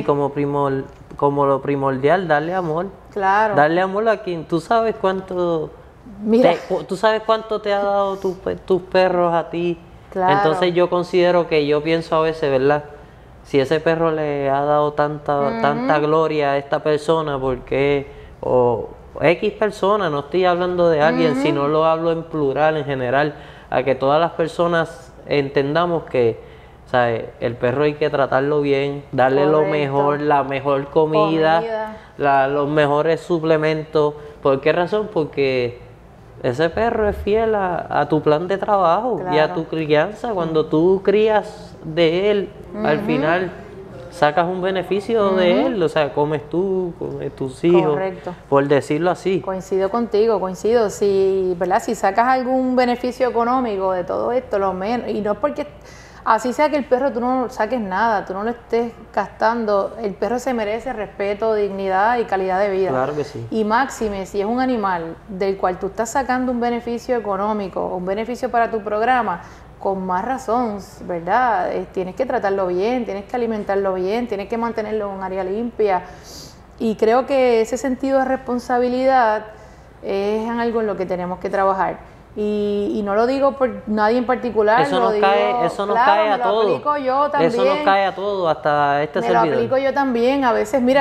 [SPEAKER 1] como lo primordial, darle amor.
[SPEAKER 2] Claro.
[SPEAKER 1] Darle amor a quien tú sabes cuánto...
[SPEAKER 2] Mira.
[SPEAKER 1] Tú sabes cuánto te ha dado tus perros a ti.
[SPEAKER 2] Claro.
[SPEAKER 1] Entonces yo considero que yo pienso a veces, ¿verdad? Si ese perro le ha dado tanta gloria a esta persona, porque o X persona, no estoy hablando de alguien, sino lo hablo en plural, en general, a que todas las personas entendamos que, ¿sabes? El perro hay que tratarlo bien, darle lo
[SPEAKER 2] Correcto.
[SPEAKER 1] mejor, la mejor comida. Los mejores suplementos. ¿Por qué razón? Porque ese perro es fiel a tu plan de trabajo y a
[SPEAKER 2] Claro.
[SPEAKER 1] tu crianza. Cuando tú crías de él, al final sacas un beneficio de él. O sea, comes tú, comes tus hijos,
[SPEAKER 2] Correcto.
[SPEAKER 1] por decirlo así.
[SPEAKER 2] Coincido contigo, coincido. Si, ¿verdad? Si sacas algún beneficio económico de todo esto, lo menos, y no es porque así sea que el perro tú no saques nada, tú no lo estés gastando, el perro se merece respeto, dignidad y calidad de vida.
[SPEAKER 1] Claro que sí.
[SPEAKER 2] Y máxime, si es un animal del cual tú estás sacando un beneficio económico, un beneficio para tu programa, con más razón, ¿verdad? Tienes que tratarlo bien, tienes que alimentarlo bien, tienes que mantenerlo en un área limpia. Y creo que ese sentido de responsabilidad es algo en lo que tenemos que trabajar. Y no lo digo por nadie en particular,
[SPEAKER 1] Eso nos
[SPEAKER 2] claro,
[SPEAKER 1] cae a
[SPEAKER 2] me lo
[SPEAKER 1] todos.
[SPEAKER 2] aplico yo también.
[SPEAKER 1] Eso nos cae a todos, hasta este
[SPEAKER 2] Me lo
[SPEAKER 1] servidor.
[SPEAKER 2] aplico yo también. A veces, mira,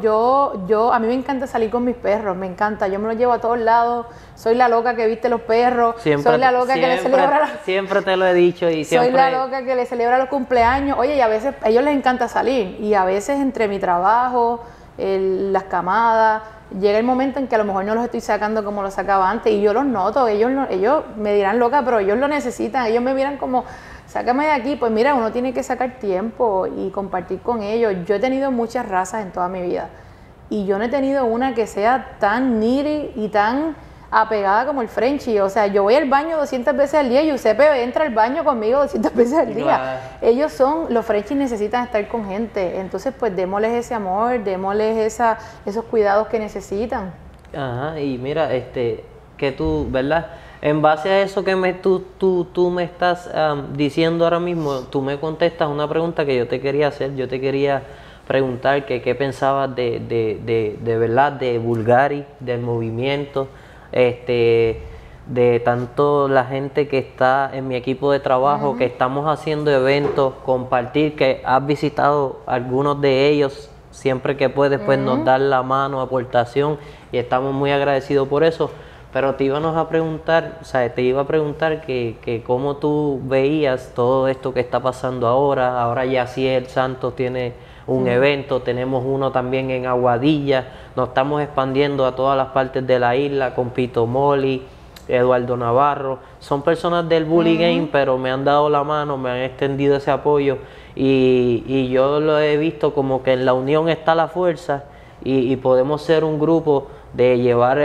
[SPEAKER 2] a mí me encanta salir con mis perros, me encanta. Yo me los llevo a todos lados. Soy la loca que viste los perros. Soy la loca que le celebra
[SPEAKER 1] Siempre te lo he dicho y siempre...
[SPEAKER 2] Soy la loca que le celebra los cumpleaños. Oye, y a veces a ellos les encanta salir. Y a veces entre mi trabajo, las camadas, llega el momento en que a lo mejor no los estoy sacando como los sacaba antes. Y yo los noto. Ellos me dirán loca, pero ellos lo necesitan. Ellos me miran como, sácame de aquí. Pues mira, uno tiene que sacar tiempo y compartir con ellos. Yo he tenido muchas razas en toda mi vida. Y yo no he tenido una que sea tan needy y tan apegada como el Frenchie. O sea, yo voy al baño 200 veces al día y Giuseppe entra al baño conmigo 200 veces al día.
[SPEAKER 1] Claro.
[SPEAKER 2] Los Frenchies necesitan estar con gente. Entonces, pues démosles ese amor, démosles esos cuidados que necesitan.
[SPEAKER 1] Ajá, y mira, que tú, ¿verdad? En base a eso que tú me estás diciendo ahora mismo, tú me contestas una pregunta que yo te quería hacer. Yo te quería preguntar que qué pensabas de verdad, de Bulgari, del movimiento, de tanto la gente que está en mi equipo de trabajo, que estamos haciendo eventos, compartir, que has visitado algunos de ellos, siempre que puedes, pues nos dan la mano, aportación, y estamos muy agradecidos por eso. Pero te iba a preguntar que cómo tú veías todo esto que está pasando ahora. Ahora Yaciel Santos tiene un evento, tenemos uno también en Aguadilla, nos estamos expandiendo a todas las partes de la isla con Pito Moli, Eduardo Navarro. Son personas del Bully Game, pero me han dado la mano, me han extendido ese apoyo, y yo lo he visto como que en la unión está la fuerza, y podemos ser un grupo de llevar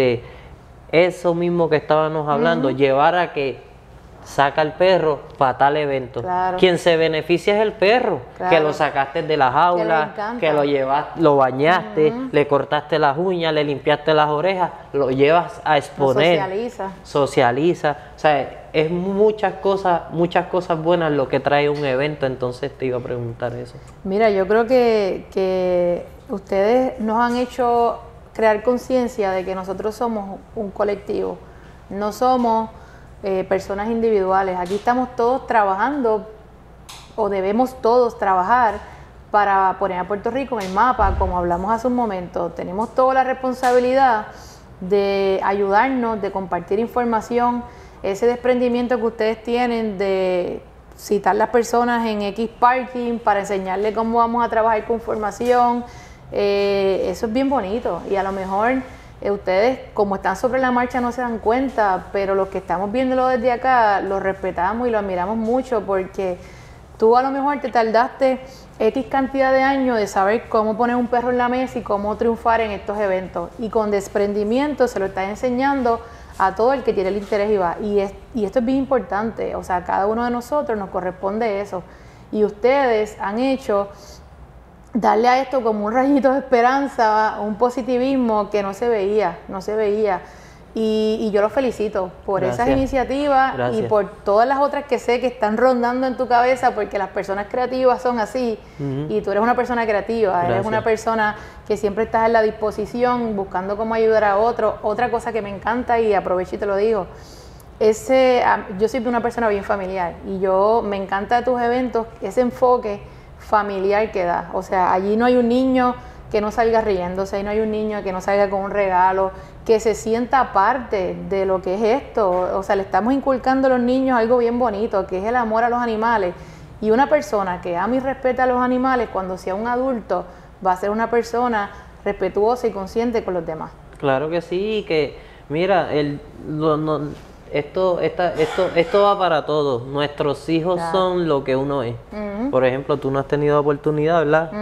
[SPEAKER 1] eso mismo que estábamos hablando, llevar a que saca el perro para tal evento.
[SPEAKER 2] Claro.
[SPEAKER 1] Quien se beneficia es el perro,
[SPEAKER 2] Claro.
[SPEAKER 1] que lo sacaste de la jaula, que lo llevaste, lo bañaste, le cortaste las uñas, le limpiaste las orejas, lo llevas a exponer. Socializa. O sea, es muchas cosas buenas lo que trae un evento. Entonces te iba a preguntar eso.
[SPEAKER 2] Mira, yo creo que ustedes nos han hecho crear conciencia de que nosotros somos un colectivo, no somos personas individuales. Aquí estamos todos trabajando, o debemos todos trabajar para poner a Puerto Rico en el mapa, como hablamos hace un momento. Tenemos toda la responsabilidad de ayudarnos, de compartir información, ese desprendimiento que ustedes tienen de citar las personas en X parking para enseñarles cómo vamos a trabajar con formación. Eso es bien bonito, y a lo mejor ustedes, como están sobre la marcha, no se dan cuenta, pero los que estamos viéndolo desde acá lo respetamos y lo admiramos mucho, porque tú a lo mejor te tardaste X cantidad de años de saber cómo poner un perro en la mesa y cómo triunfar en estos eventos, y con desprendimiento se lo estás enseñando a todo el que tiene el interés y va, y esto es bien importante. O sea, a cada uno de nosotros nos corresponde eso, y ustedes han hecho darle a esto como un rayito de esperanza, un positivismo que no se veía, y yo los felicito por esas iniciativas.
[SPEAKER 1] Gracias.
[SPEAKER 2] Y por todas las otras que sé que están rondando en tu cabeza, porque las personas creativas son así, y tú eres una persona creativa, eres una persona que siempre estás en la disposición, buscando cómo ayudar a otro. Otra cosa que me encanta, y aprovecho y te lo digo, yo soy una persona bien familiar, y me encanta de tus eventos ese enfoque familiar que da. O sea, allí no hay un niño que no salga riéndose, ahí no hay un niño que no salga con un regalo, que se sienta parte de lo que es esto. O sea, le estamos inculcando a los niños algo bien bonito, que es el amor a los animales, y una persona que ama y respeta a los animales, cuando sea un adulto, va a ser una persona respetuosa y consciente con los demás.
[SPEAKER 1] Claro que sí, que mira, esto va para todos. Nuestros hijos son lo que uno es. Por ejemplo, tú no has tenido oportunidad, ¿verdad?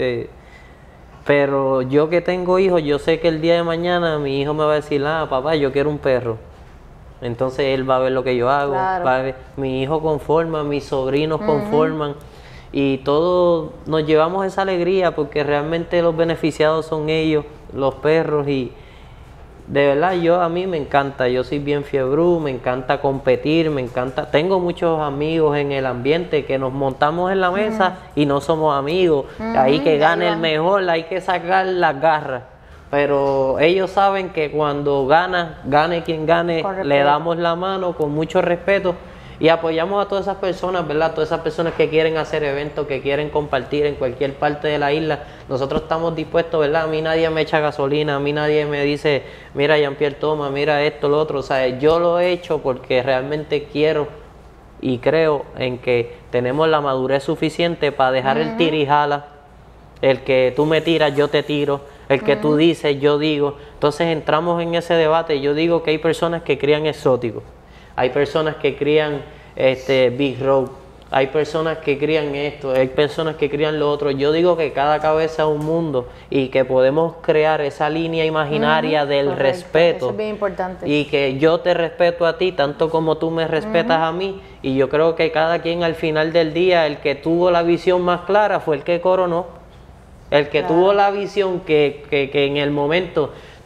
[SPEAKER 1] Pero yo que tengo hijos, yo sé que el día de mañana mi hijo me va a decir, papá, yo quiero un perro. Entonces él va a ver lo que yo hago, va a ver, mi hijo conforma, mis sobrinos conforman, y todos nos llevamos esa alegría, porque realmente los beneficiados son ellos, los perros. Y de verdad, a mí me encanta, yo soy bien fiebrú, me encanta competir, tengo muchos amigos en el ambiente que nos montamos en la mesa y no somos amigos, ahí que gane el mejor, hay que sacar las garras, pero ellos saben que cuando gane quien gane, le damos la mano con mucho respeto, y apoyamos a todas esas personas, ¿verdad? Todas esas personas que quieren hacer eventos, que quieren compartir en cualquier parte de la isla. Nosotros estamos dispuestos, ¿verdad? A mí nadie me echa gasolina, a mí nadie me dice, mira, Jean-Pierre, toma, mira esto, lo otro. O sea, yo lo he hecho porque realmente quiero y creo en que tenemos la madurez suficiente para dejar el tira y jala, el que tú me tiras, yo te tiro, el que tú dices, yo digo. Entonces entramos en ese debate. Yo digo que hay personas que crían exóticos. Hay personas que crían Big Road, hay personas que crían esto, hay personas que crían lo otro. Yo digo que cada cabeza es un mundo, y que podemos crear esa línea imaginaria del respeto.
[SPEAKER 2] Eso es bien importante.
[SPEAKER 1] Y que yo te respeto a ti tanto como tú me respetas a mí. Y yo creo que cada quien al final del día, el que tuvo la visión más clara fue el que coronó. El que tuvo la visión que en el momento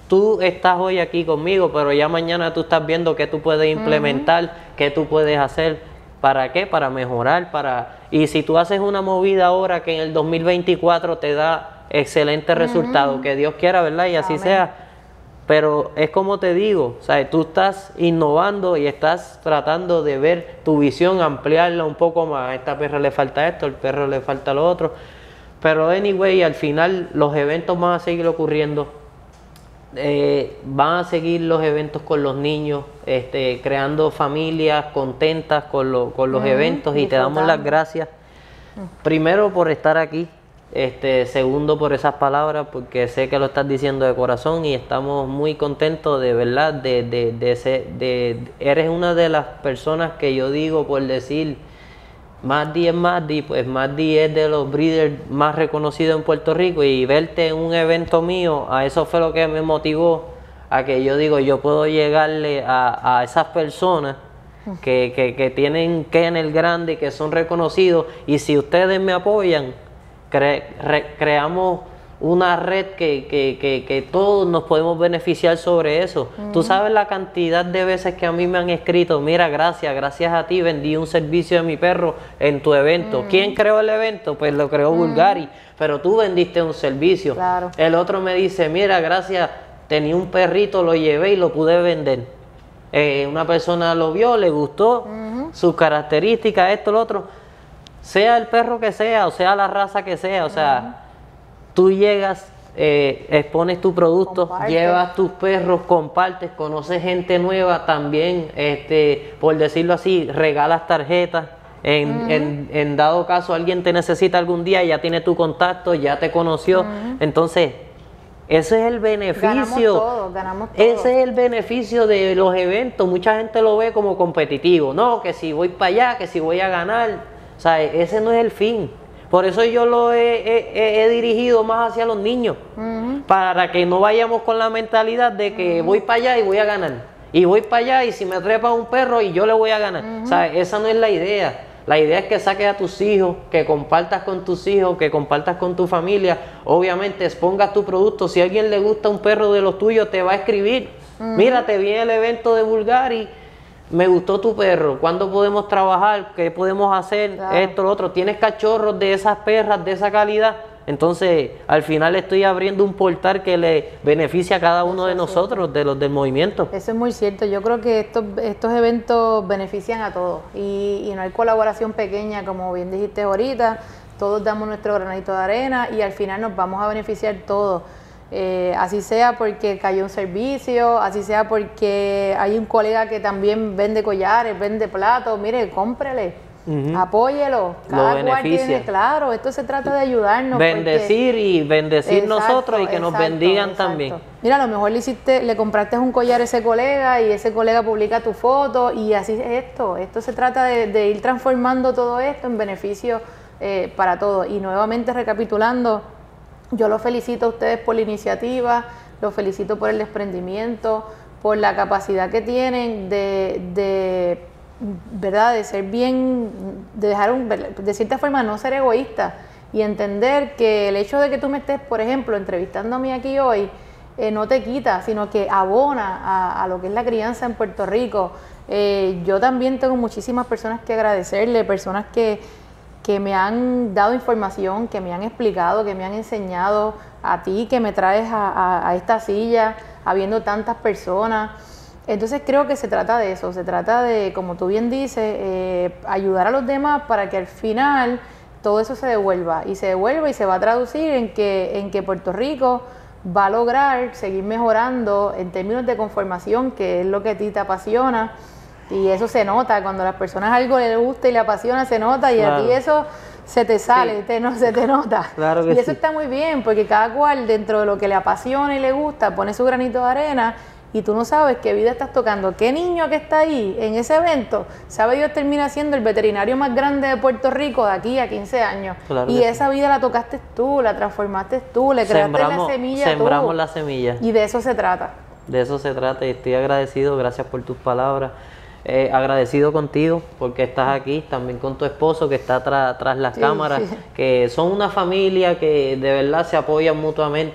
[SPEAKER 1] tú estás hoy aquí conmigo, pero ya mañana tú estás viendo qué tú puedes implementar, qué tú puedes hacer. ¿Para qué? Para mejorar, y si tú haces una movida ahora que en el 2024 te da excelentes resultados, que Dios quiera, ¿verdad? Y así
[SPEAKER 2] Amén.
[SPEAKER 1] sea. Pero es como te digo, ¿sabes? Tú estás innovando y estás tratando de ver tu visión, ampliarla un poco más. A esta perra le falta esto, al perro le falta lo otro. Pero anyway, al final los eventos van a seguir ocurriendo. Van a seguir los eventos con los niños, creando familias contentas con los eventos, y te damos las gracias primero por estar aquí, segundo por esas palabras, porque sé que lo estás diciendo de corazón y estamos muy contentos de verdad eres una de las personas que yo digo por decir Maddy es Maddy, pues Maddy es de los breeders más reconocidos en Puerto Rico, y verte en un evento mío, a eso fue lo que me motivó a que yo digo, yo puedo llegarle a esas personas que tienen kennel grande y que son reconocidos, y si ustedes me apoyan, creamos una red que todos nos podemos beneficiar sobre eso. Tú sabes la cantidad de veces que a mí me han escrito, mira, gracias a ti vendí un servicio de mi perro en tu evento. ¿Quién creó el evento? Pues lo creó Bulgari, pero tú vendiste un servicio.
[SPEAKER 2] Claro.
[SPEAKER 1] El otro me dice, mira, gracias, tenía un perrito, lo llevé y lo pude vender. Una persona lo vio, le gustó, sus características, esto, lo otro. Sea el perro que sea, o sea la raza que sea, o sea, tú llegas, expones tu producto,
[SPEAKER 2] Comparte.
[SPEAKER 1] llevas tus perros, compartes, conoces gente nueva también, por decirlo así, regalas tarjetas. En dado caso alguien te necesita algún día, ya tiene tu contacto, ya te conoció. Entonces, ese es el beneficio.
[SPEAKER 2] Ganamos todo.
[SPEAKER 1] Ese es el beneficio de los eventos. Mucha gente lo ve como competitivo. No, que si voy para allá, que si voy a ganar. O sea, ese no es el fin. Por eso yo lo he dirigido más hacia los niños, para que no vayamos con la mentalidad de que voy para allá y voy a ganar, y voy para allá y si me trepa un perro y yo le voy a ganar. O sea, esa no es la idea. La idea es que saques a tus hijos, que compartas con tus hijos, que compartas con tu familia. Obviamente expongas tu producto. Si a alguien le gusta un perro de los tuyos, te va a escribir. Mira, te vi en el evento de Bulgari, me gustó tu perro, ¿cuándo podemos trabajar? ¿Qué podemos hacer?
[SPEAKER 2] Claro.
[SPEAKER 1] Esto, lo otro. ¿Tienes cachorros de esas perras, de esa calidad? Entonces, al final estoy abriendo un portal que le beneficia a cada uno de nosotros, de los del movimiento.
[SPEAKER 2] Eso es muy cierto. Yo creo que estos eventos benefician a todos, y no hay colaboración pequeña, como bien dijiste ahorita. Todos damos nuestro granito de arena y al final nos vamos a beneficiar todos. Así sea porque cayó un servicio, así sea porque hay un colega que también vende collares, vende platos, mire, cómprele, apóyelo, cada cual tiene, claro, esto se trata de ayudarnos.
[SPEAKER 1] Bendecir y bendecir nosotros, y que nos bendigan también.
[SPEAKER 2] Mira, a lo mejor le compraste un collar a ese colega y ese colega publica tu foto, y así es esto se trata de ir transformando todo esto en beneficio para todos. Y nuevamente recapitulando, yo los felicito a ustedes por la iniciativa, los felicito por el desprendimiento, por la capacidad que tienen ¿verdad? De ser bien, de dejar de cierta forma no ser egoísta, y entender que el hecho de que tú me estés, por ejemplo, entrevistando a mí aquí hoy, no te quita, sino que abona a lo que es la crianza en Puerto Rico. Yo también tengo muchísimas personas que agradecerle, personas que me han dado información, que me han explicado, que me han enseñado, a ti que me traes a esta silla, habiendo tantas personas. Entonces creo que se trata de eso, se trata de, como tú bien dices, ayudar a los demás para que al final todo eso se devuelva y se va a traducir en que Puerto Rico va a lograr seguir mejorando en términos de conformación, que es lo que a ti te apasiona. Y eso se nota, cuando a las personas algo les gusta y le apasiona, se nota, y
[SPEAKER 1] claro.
[SPEAKER 2] A ti eso se te sale, se te nota.
[SPEAKER 1] Claro que
[SPEAKER 2] y eso
[SPEAKER 1] sí.
[SPEAKER 2] está muy bien, porque cada cual dentro de lo que le apasiona y le gusta pone su granito de arena, y tú no sabes qué vida estás tocando. ¿Qué niño que está ahí en ese evento? Sabe Dios, termina siendo el veterinario más grande de Puerto Rico de aquí a 15 años.
[SPEAKER 1] Claro
[SPEAKER 2] y
[SPEAKER 1] que
[SPEAKER 2] esa vida la tocaste tú, la transformaste tú, le creaste la semilla
[SPEAKER 1] sembramos
[SPEAKER 2] tú.
[SPEAKER 1] la semilla.
[SPEAKER 2] Y de eso se trata.
[SPEAKER 1] De eso se trata, y estoy agradecido, gracias por tus palabras. Agradecido contigo porque estás aquí, también con tu esposo que está tras las cámaras, que son una familia que de verdad se apoyan mutuamente.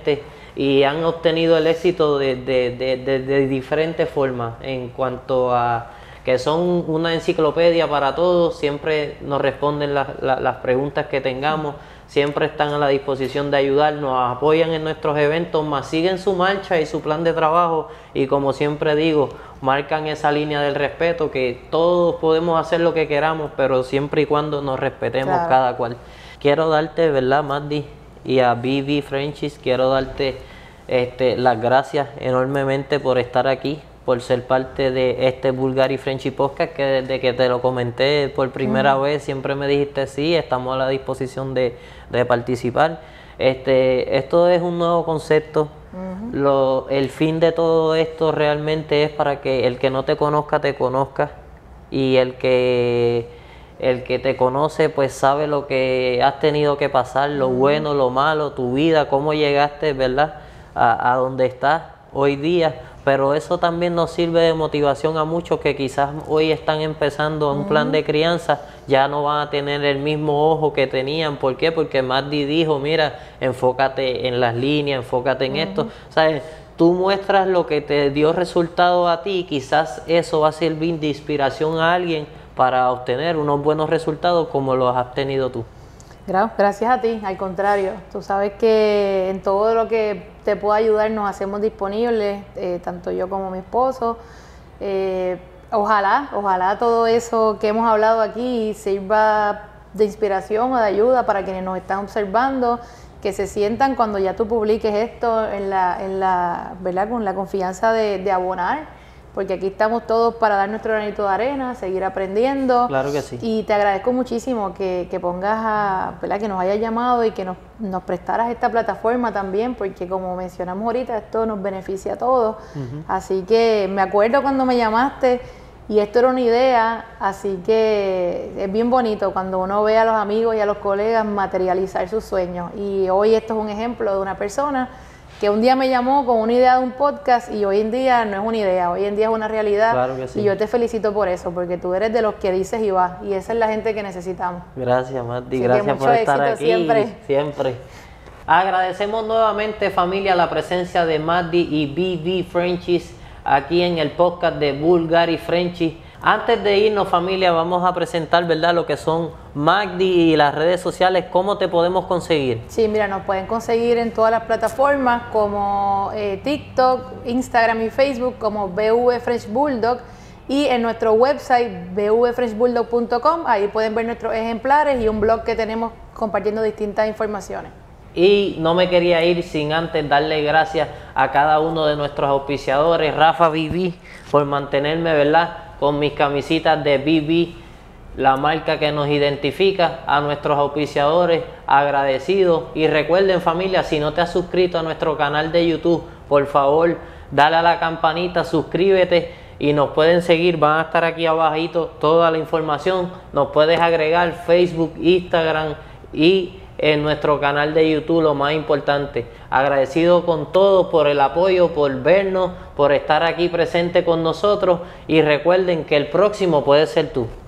[SPEAKER 1] y han obtenido el éxito de diferentes formas en cuanto a que son una enciclopedia para todos, siempre nos responden las preguntas que tengamos, siempre están a la disposición de ayudar, nos apoyan en nuestros eventos, más siguen su marcha y su plan de trabajo y como siempre digo, marcan esa línea del respeto, que todos podemos hacer lo que queramos, pero siempre y cuando nos respetemos cada cual. Quiero darte, ¿verdad, Magdi? Y a BB Frenchies, quiero darte las gracias enormemente por estar aquí, por ser parte de este Bulgari Frenchie Podcast, que desde que te lo comenté por primera vez siempre me dijiste sí, estamos a la disposición de participar. Esto es un nuevo concepto. El fin de todo esto realmente es para que el que no te conozca y el que te conoce pues sabe lo que has tenido que pasar, lo bueno, lo malo, tu vida, cómo llegaste, ¿verdad?, a donde estás hoy día. Pero eso también nos sirve de motivación a muchos que quizás hoy están empezando un plan de crianza, ya no van a tener el mismo ojo que tenían. ¿Por qué? Porque Magdi dijo, mira, enfócate en las líneas, enfócate en esto. ¿Sabes? Tú muestras lo que te dio resultado a ti, quizás eso va a servir de inspiración a alguien para obtener unos buenos resultados como los has tenido tú.
[SPEAKER 2] Gracias a ti, al contrario, tú sabes que en todo lo que te pueda ayudar nos hacemos disponibles, tanto yo como mi esposo. Ojalá todo eso que hemos hablado aquí sirva de inspiración o de ayuda para quienes nos están observando, que se sientan cuando ya tú publiques esto ¿verdad?, con la confianza de abonar. Porque aquí estamos todos para dar nuestro granito de arena, seguir aprendiendo.
[SPEAKER 1] Claro que sí.
[SPEAKER 2] Y te agradezco muchísimo que pongas ¿verdad?, que nos hayas llamado y que nos prestaras esta plataforma también, porque como mencionamos ahorita, esto nos beneficia a todos. Así que me acuerdo cuando me llamaste y esto era una idea, así que es bien bonito cuando uno ve a los amigos y a los colegas materializar sus sueños. Y hoy esto es un ejemplo de una persona que un día me llamó con una idea de un podcast y hoy en día no es una idea, hoy en día es una realidad.
[SPEAKER 1] Claro que sí.
[SPEAKER 2] Y yo te felicito por eso, porque tú eres de los que dices y vas, y esa es la gente que necesitamos.
[SPEAKER 1] Gracias, Magdi, gracias por estar aquí siempre. Agradecemos nuevamente, familia, la presencia de Magdi y BB Frenchies aquí en el podcast de Bulgari Frenchies. Antes de irnos, familia, vamos a presentar, ¿verdad?, lo que son Magdi y las redes sociales. ¿Cómo te podemos conseguir?
[SPEAKER 2] Sí, mira, nos pueden conseguir en todas las plataformas como TikTok, Instagram y Facebook como BV French Bulldog, y en nuestro website bvfrenchbulldog.com. Ahí pueden ver nuestros ejemplares y un blog que tenemos compartiendo distintas informaciones.
[SPEAKER 1] Y no me quería ir sin antes darle gracias a cada uno de nuestros auspiciadores, Rafa BB, por mantenerme, ¿verdad?, con mis camisitas de BB, la marca que nos identifica, a nuestros auspiciadores, agradecidos. Y recuerden, familia, si no te has suscrito a nuestro canal de YouTube, por favor, dale a la campanita, suscríbete y nos pueden seguir, van a estar aquí abajito toda la información. Nos puedes agregar Facebook, Instagram y en nuestro canal de YouTube, lo más importante. Agradecido con todos por el apoyo, por vernos, por estar aquí presente con nosotros, y recuerden que el próximo puede ser tú.